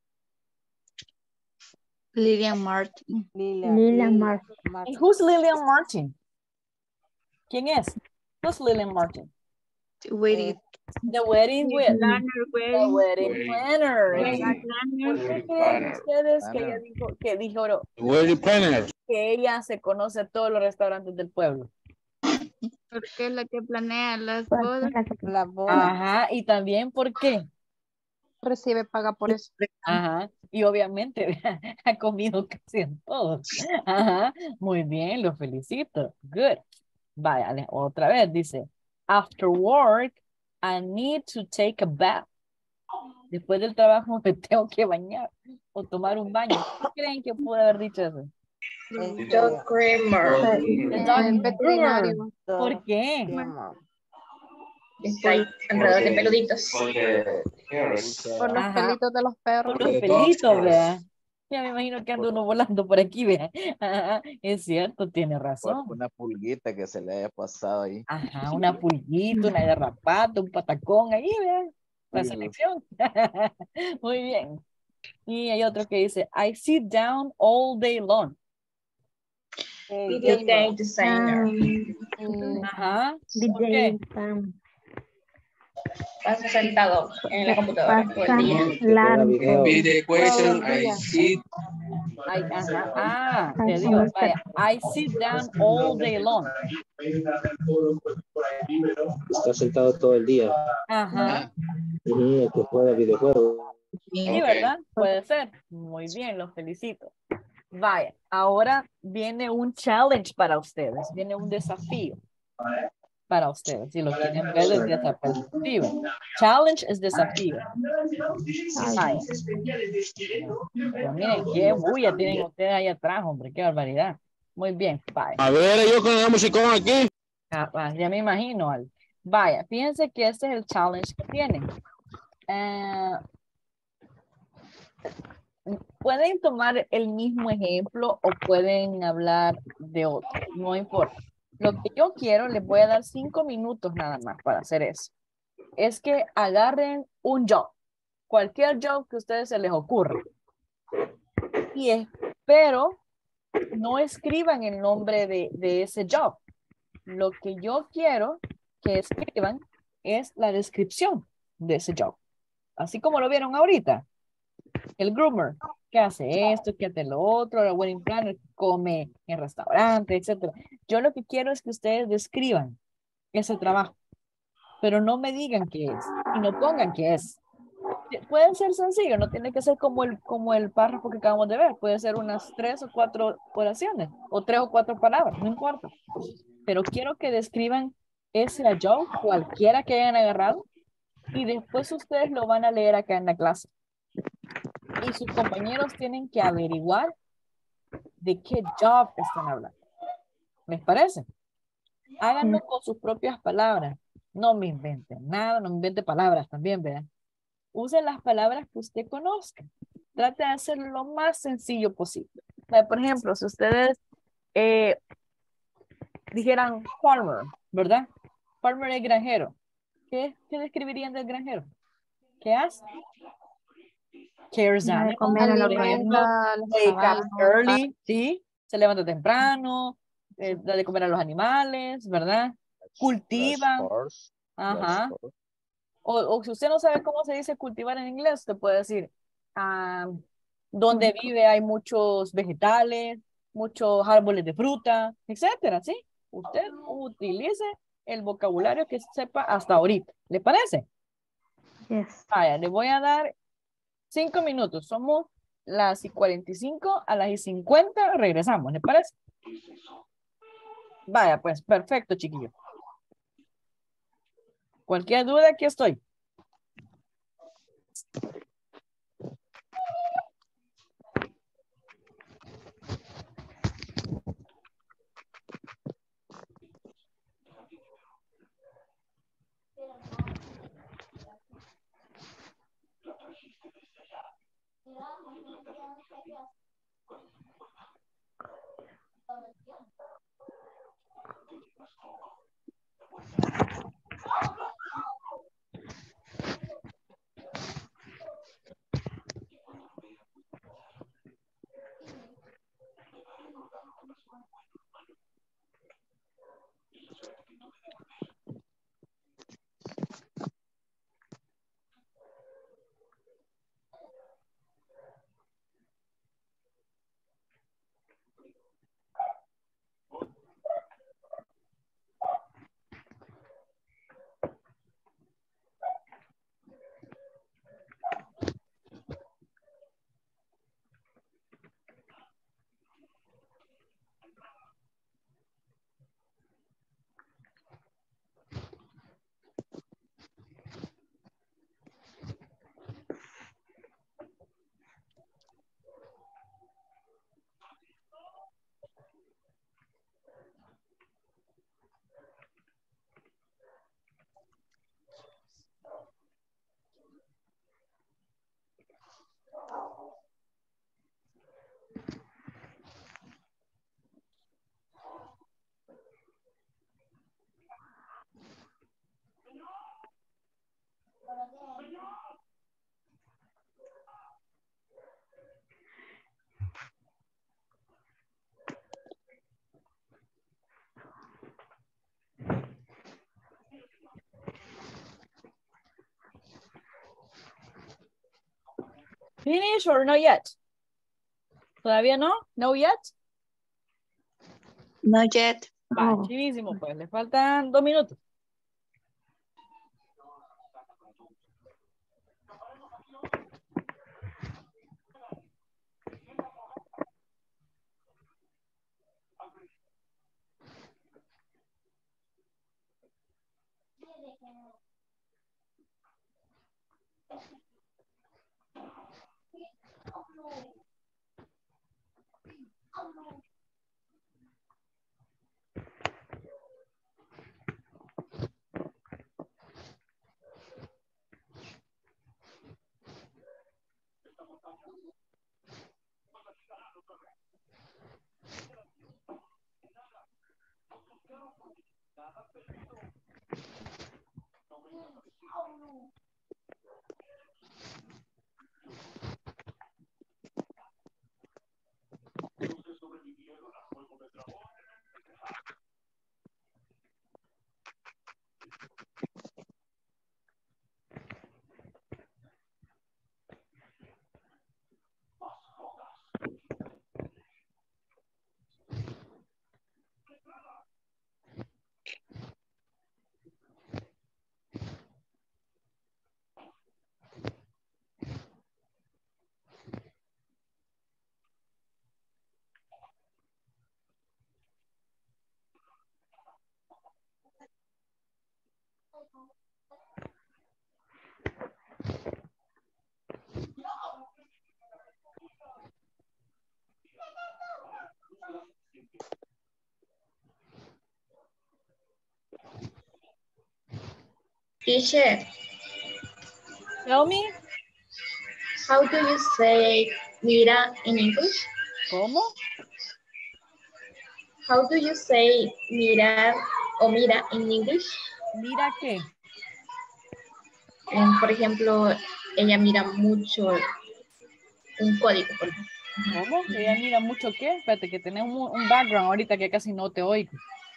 Lillian Martin. Lillian Martin. And who's Lillian Martin? ¿Quién es? Who's Lillian Martin? The wedding planner. The wedding planner. planner. ¿Por qué creen ustedes que ella dijo Wedding planner. que ella se conoce todos los restaurantes del pueblo? Porque es la que planea las bodas. La boda. Ajá, y también ¿por qué? Recibe paga por eso. Ajá, y obviamente ha comido casi en todos. Ajá, muy bien, lo felicito. Good. Vaya, otra vez dice, after work, I need to take a bath. Después del trabajo me tengo que bañar o tomar un baño. ¿Qué creen que puede haber dicho eso? Doc Kramer. El veterinario. ¿Por qué? Estoy enredado de peluditos. Por los pelitos de los perros. Por los pelitos, ¿verdad? Ya me imagino que anda uno volando por aquí, vea. Ajá, es cierto, tiene razón. Una pulguita que se le haya pasado ahí. Ajá, una pulguita, una garrapata, un patacón ahí, vea. La selección. Muy bien. Y hay otro que dice, I sit down all day long. Video game designer. Ajá. ¿Por qué? Pasa sentado en la computadora todo el día. Video question, I sit. Ajá. Ah, te digo, vaya. I sit down all day long. Está sentado todo el día. Ajá. Que juega videojuegos. Sí, ¿verdad? Puede ser. Muy bien, los felicito. Vaya, ahora viene un challenge para ustedes. Viene un desafío para ustedes. Si lo quieren ver desde esa perspectiva. Challenge es desafío. Vaya. Pero miren, qué bulla tienen ustedes ahí atrás, hombre. Qué barbaridad. Muy bien, vaya. A ver, yo con la musicón aquí. Ya me imagino. Vaya, fíjense que este es el challenge que tienen. Pueden tomar el mismo ejemplo o pueden hablar de otro, no importa. Lo que yo quiero, les voy a dar 5 minutos nada más para hacer eso. Es que agarren un job, cualquier job que a ustedes se les ocurra. Pero no escriban el nombre de ese job. Lo que yo quiero que escriban es la descripción de ese job. Así como lo vieron ahorita. El groomer, que hace esto, que hace lo otro, el wedding planner, come en restaurante, etcétera. Yo lo que quiero es que ustedes describan ese trabajo, pero no me digan qué es y no pongan qué es. Puede ser sencillo, no tiene que ser como el párrafo que acabamos de ver, puede ser unas 3 o 4 oraciones o 3 o 4 palabras, no importa. Pero quiero que describan ese job, cualquiera que hayan agarrado, y después ustedes lo van a leer acá en la clase. Y sus compañeros tienen que averiguar de qué job están hablando. ¿Les parece? Háganlo con sus propias palabras. No me inventen nada, no me invente palabras también, ¿verdad? Use las palabras que usted conozca. Trate de hacerlo lo más sencillo posible. Por ejemplo, si ustedes dijeran farmer, ¿verdad? Farmer es granjero. ¿Qué describirían del granjero? ¿Qué hace? Cares La de animals, comer a los por ejemplo, caballos. Alimenta los wake up caballos. early, ¿sí? Se levanta temprano, da de comer a los animales, ¿verdad? Cultiva, ajá. O si usted no sabe cómo se dice cultivar en inglés, usted puede decir, donde vive hay muchos vegetales, muchos árboles de fruta, etcétera, ¿sí? Usted utilice el vocabulario que sepa hasta ahorita. ¿Le parece? Yes. Vaya, le voy a dar 5 minutos. Somos las y 45, a las y 50 regresamos, ¿le parece? Vaya, pues, perfecto, chiquillos. Cualquier duda, aquí estoy. Finish or not yet? ¿Todavía no? No yet? Not yet. Va, chivísimo, pues. Le faltan 2 minutos. Teacher, Tell me. how do you say mira in English? ¿Cómo? How do you say mirar o mira in English? ¿Mira qué? Por ejemplo, ella mira mucho un código. Por ejemplo. ¿Cómo? Ella mira mucho qué. Espérate, que tenemos un background ahorita que casi no te oigo.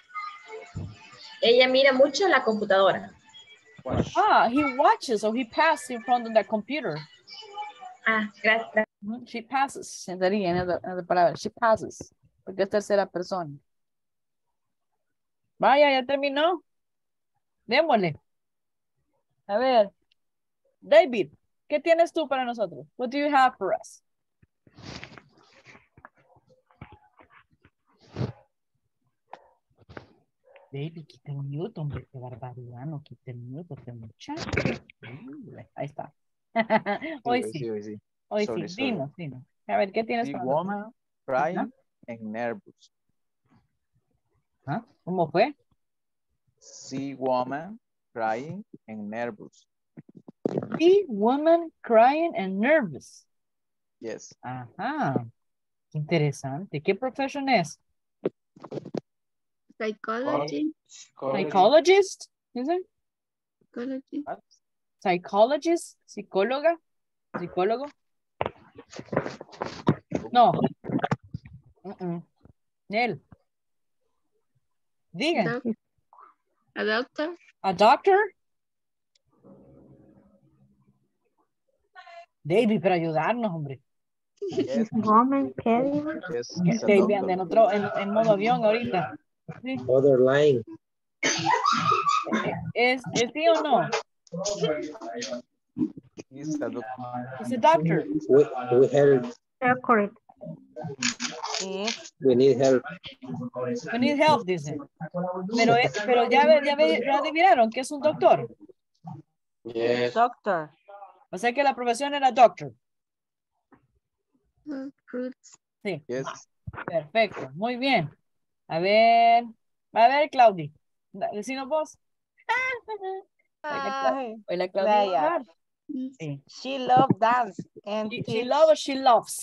Ella mira mucho la computadora. Ah, he watches or he passes in front of the computer. Ah, gracias. She passes. Sería en la palabra. She passes. Porque es tercera persona. Vaya, ya terminó. Démosle. A ver. David, ¿qué tienes tú para nosotros? What do you have for us? David, quita el mute, hombre, qué barbaridad, no quita el mute, este muchacho. Ahí está. Hoy sí. Hoy sí. Dinos. A ver, ¿qué tienes para nosotros? Woman crying and nervous. ¿Ah? ¿Cómo fue? See woman crying and nervous. See woman crying and nervous. Yes. Ajá. Interesante. ¿Qué profesión es? Psychology. Psychologist, is it? Psychology. Psychologist, psicóloga, psicólogo. No. Nel. Diga. A doctor. A doctor. David, para ayudarnos, hombre. Yes. Woman caregiver. Yes. David anda en modo avión ahorita. ¿Sí? Other line. ¿Es sí o no? He's a doctor. He's a doctor. We help. Correct. We need help. We need help, dice. Pero ya adivinaron que es un doctor. Yes. Doctor. O sea que la profesión era doctor. Sí. Yes. Perfecto. Muy bien. A ver, Claudia. Decinos vos. Hoy la Claudia va a hablar. Sí. She loves dance and She loves. she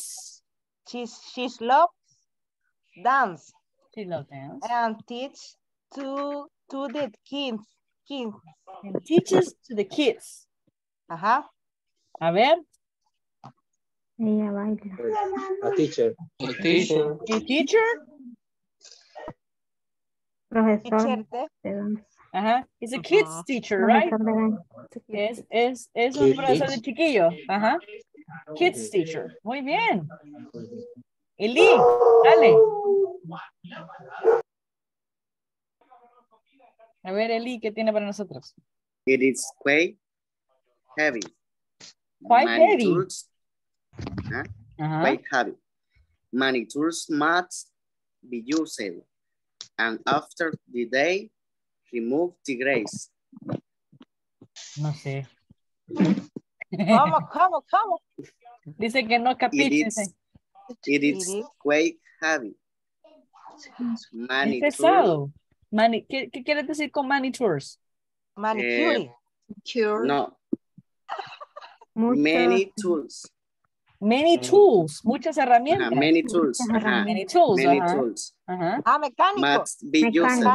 loves dance. She loves dance. And teach to the kids. And teaches to the kids. Ajá. A ver. Ella baila. A teacher. A teacher. A teacher. Profesor de danza. Ajá. It's a kids teacher, right? Es un profesor de chiquillos. Ajá. Kids teacher. Muy bien. Eli, dale. A ver, Eli, ¿qué tiene para nosotros? It is quite heavy. Quite Many heavy. tools, quite heavy. Many tools must be used. And after the day, remove the grace. No sé. ¿Cómo? Dice que no capiche. It is quite heavy. Many es pesado. ¿Qué quieres decir con many tours? Manicure. No. Many tools. Many tools. Muchas herramientas. Many tools. Many tools. Many tools. Mecánico. Must be used.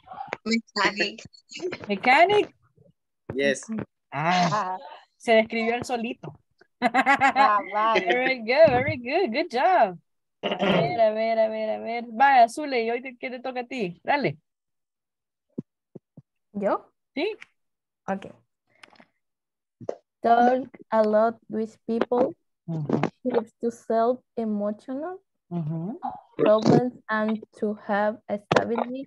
Mechanic. Yes. Se describió él solito. Very good. Good job. A ver. Vaya, Zule, y hoy ¿qué te toca a ti? Dale. ¿Yo? Sí. Okay. Talk a lot with people. Helps to solve emotional problems and to have stability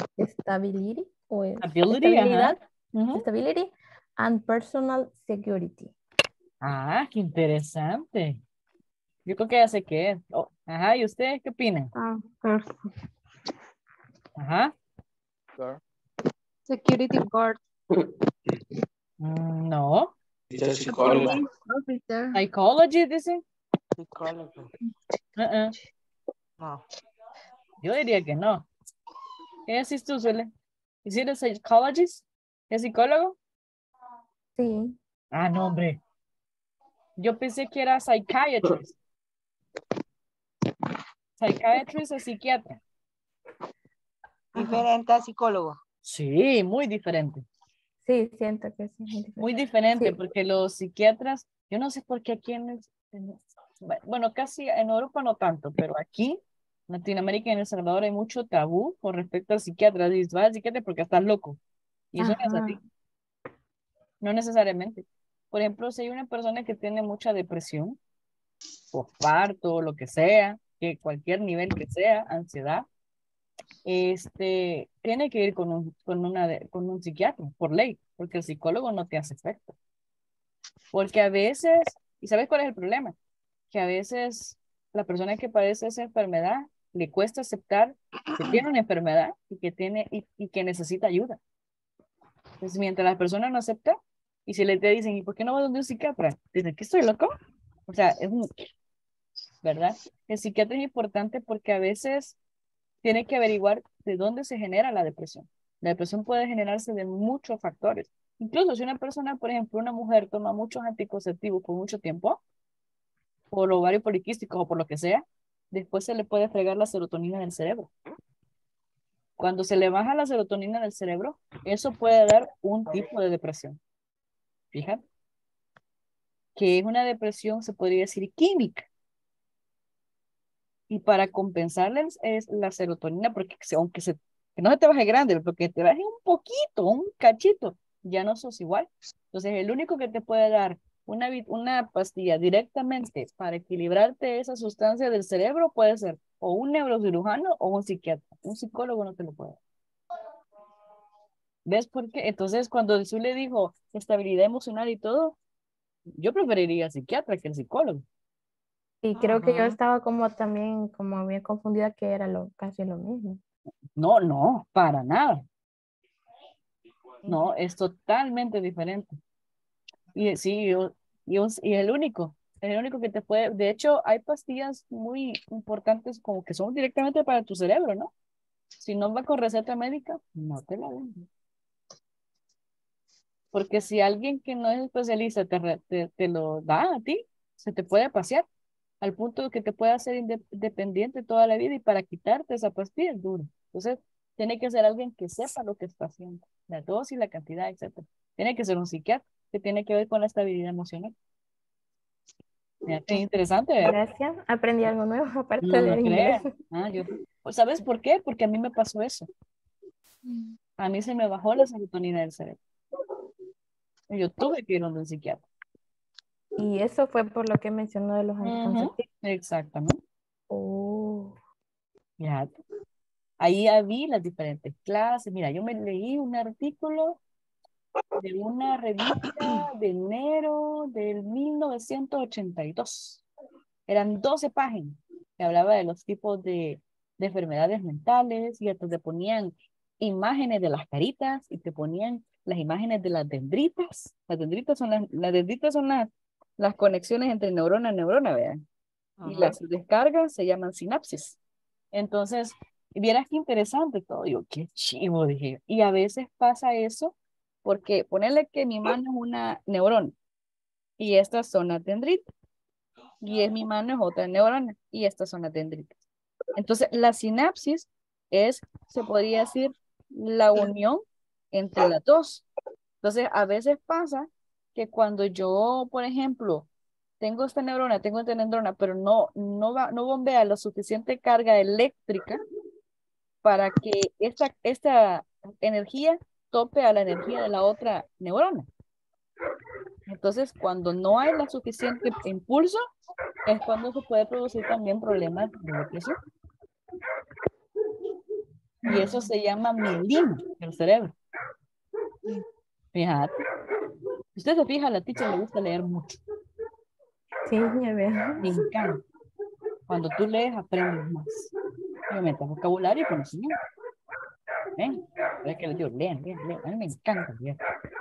and personal security. Ah, qué interesante. Yo creo que ya sé qué es. Ajá, ¿y ustedes qué opinan? Ajá. Security guard. No. Psychology. Psychology, dice. Psychology. No. Yo diría que no. ¿Qué decís tú, Suele? ¿Es it a psychologist? ¿Es psicólogo? Sí. Ah, no, hombre. Yo pensé que era psychiatrist. Psychiatrist o psiquiatra. Diferente a psicólogo. Sí, muy diferente. Sí, siento que sí. Muy diferente, Sí. porque los psiquiatras, yo no sé por qué aquí bueno, casi en Europa no tanto, pero aquí, en Latinoamérica y en El Salvador hay mucho tabú con respecto al psiquiatra. Dices, vas al psiquiatra porque estás loco. Y eso no es así. No necesariamente. Por ejemplo, si hay una persona que tiene mucha depresión, posparto, lo que sea, que cualquier nivel que sea, ansiedad, tiene que ir con un psiquiatra, por ley, porque el psicólogo no te hace efecto. Porque a veces, ¿y sabes cuál es el problema? Que a veces la persona que padece esa enfermedad le cuesta aceptar que tiene una enfermedad y que y que necesita ayuda. Entonces, mientras la persona no acepta, y si te dicen, ¿y por qué no vas donde un psiquiatra? Dicen, ¿que estoy loco? O sea, ¿verdad? El psiquiatra es importante porque a veces tiene que averiguar de dónde se genera la depresión. La depresión puede generarse de muchos factores. Incluso si una persona, por ejemplo, una mujer toma muchos anticonceptivos por mucho tiempo, por ovario poliquístico o por lo que sea, después se le puede fregar la serotonina del cerebro. Cuando se le baja la serotonina del cerebro, eso puede dar un tipo de depresión. Fíjate. Que es una depresión, se podría decir, química. Y para compensarles es la serotonina, porque aunque que no se te baje grande, porque te baje un poquito, un cachito, ya no sos igual. Entonces, el único que te puede dar una pastilla directamente para equilibrarte esa sustancia del cerebro puede ser o un neurocirujano o un psiquiatra. Un psicólogo no te lo puede dar. ¿Ves por qué? Entonces, cuando Jesús le dijo estabilidad emocional y todo, yo preferiría al psiquiatra que el psicólogo. Y creo que yo estaba como también, como bien confundida que era casi lo mismo. No, no, para nada. No, es totalmente diferente. Y sí, y el único que te puede, de hecho, hay pastillas muy importantes como que son directamente para tu cerebro, ¿no? Si no va con receta médica, no te la venden. Porque si alguien que no es especialista te lo da a ti, se te puede pasear al punto de que te pueda hacer independiente toda la vida y para quitarte esa pastilla es duro. Entonces, tiene que ser alguien que sepa lo que está haciendo, la dosis, la cantidad, etcétera. Tiene que ser un psiquiatra que tiene que ver con la estabilidad emocional. Mira, qué interesante, ¿verdad? Gracias, aprendí algo nuevo aparte No del inglés. creas. Pues, ¿sabes por qué? Porque a mí me pasó eso. A mí se me bajó la serotonina del cerebro. Y yo tuve que ir a un psiquiatra. Y eso fue por lo que mencionó de los anticonceptivos. Exactamente. Oh. Ya. Ahí ya vi las diferentes clases. Mira, yo me leí un artículo de una revista de enero del 1982. Eran 12 páginas que hablaba de los tipos de enfermedades mentales y hasta te ponían imágenes de las caritas y te ponían las imágenes de las dendritas. Las dendritas son las conexiones entre neurona y neurona, vean. Y las descargas se llaman sinapsis. Entonces, vieras qué interesante todo. Yo, qué chivo, dije yo. Y a veces pasa eso porque ponerle que mi mano es una neurona y estas son las dendritas. Y mi mano es otra neurona y estas son las dendritas. Entonces, la sinapsis se podría decir, la unión entre las dos. Entonces, a veces pasa que cuando yo, por ejemplo, tengo esta neurona, pero no bombea la suficiente carga eléctrica para que esta energía tope a la energía de la otra neurona. Entonces, cuando no hay la suficiente impulso, es cuando se puede producir también problemas de depresión. Y eso se llama mielina del cerebro. Fíjate. Si usted se fija, a la teacher le gusta leer mucho. Sí, ya veo. Me encanta. Cuando tú lees, aprendes más. Obviamente, vocabulario y conocimiento. ¿Ven? Es que les digo, lean. A mí me encanta leer.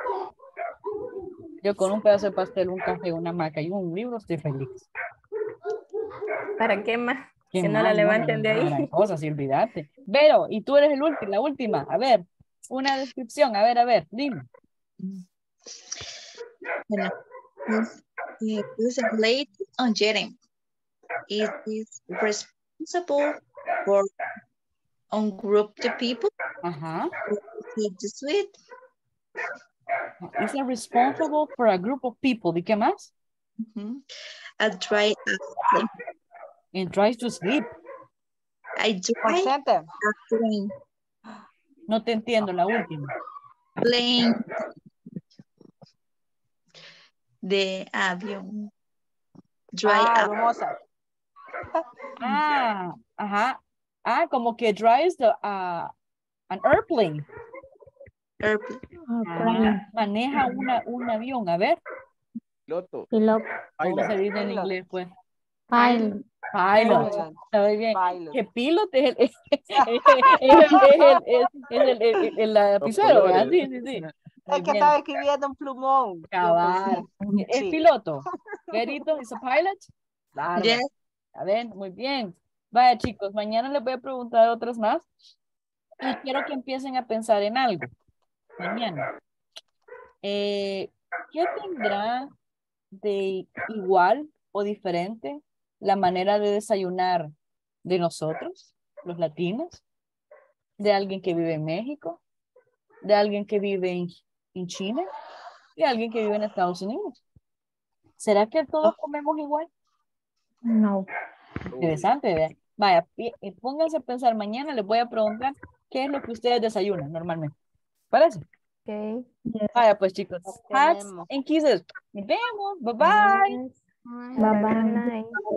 Yo con un pedazo de pastel, un café, una maca y un libro estoy feliz. ¿Para qué más? ¿Qué Que más? no la levanten de ahí. Gran cosa, sí, olvídate. Vero, y tú eres la última. A ver, una descripción. A ver, dime. Bueno, who's late on getting? Is this responsible for on group the people? Is the sweet? Is it responsible for a group of people? ¿Y qué más? I try and tries to sleep. I try playing. No te entiendo la última. Playing de avión. Hermosa. Ajá. Como que drives an airplane. Maneja un avión, a ver. Piloto. ¿Cómo se dice en inglés, pues? Pilot. Está muy bien. Que pilot es el lapicero, ¿verdad? Sí. El que estaba escribiendo un plumón. Cabal. ¿Es piloto? Verito, ¿es a pilot? Claro. Yes. A ver, muy bien. Vaya, chicos, mañana les voy a preguntar otras más. Y quiero que empiecen a pensar en algo. Mañana. ¿Qué tendrá de igual o diferente la manera de desayunar de nosotros, los latinos, de alguien que vive en México, de alguien que vive en China y de alguien que vive en Estados Unidos? ¿Será que todos comemos igual? No. Interesante, ¿verdad? Vaya, pónganse a pensar mañana, les voy a preguntar qué es lo que ustedes desayunan normalmente. ¿Parece? Okay. Vaya, pues chicos, hugs and kisses. Nos vemos. Bye bye. Bye bye.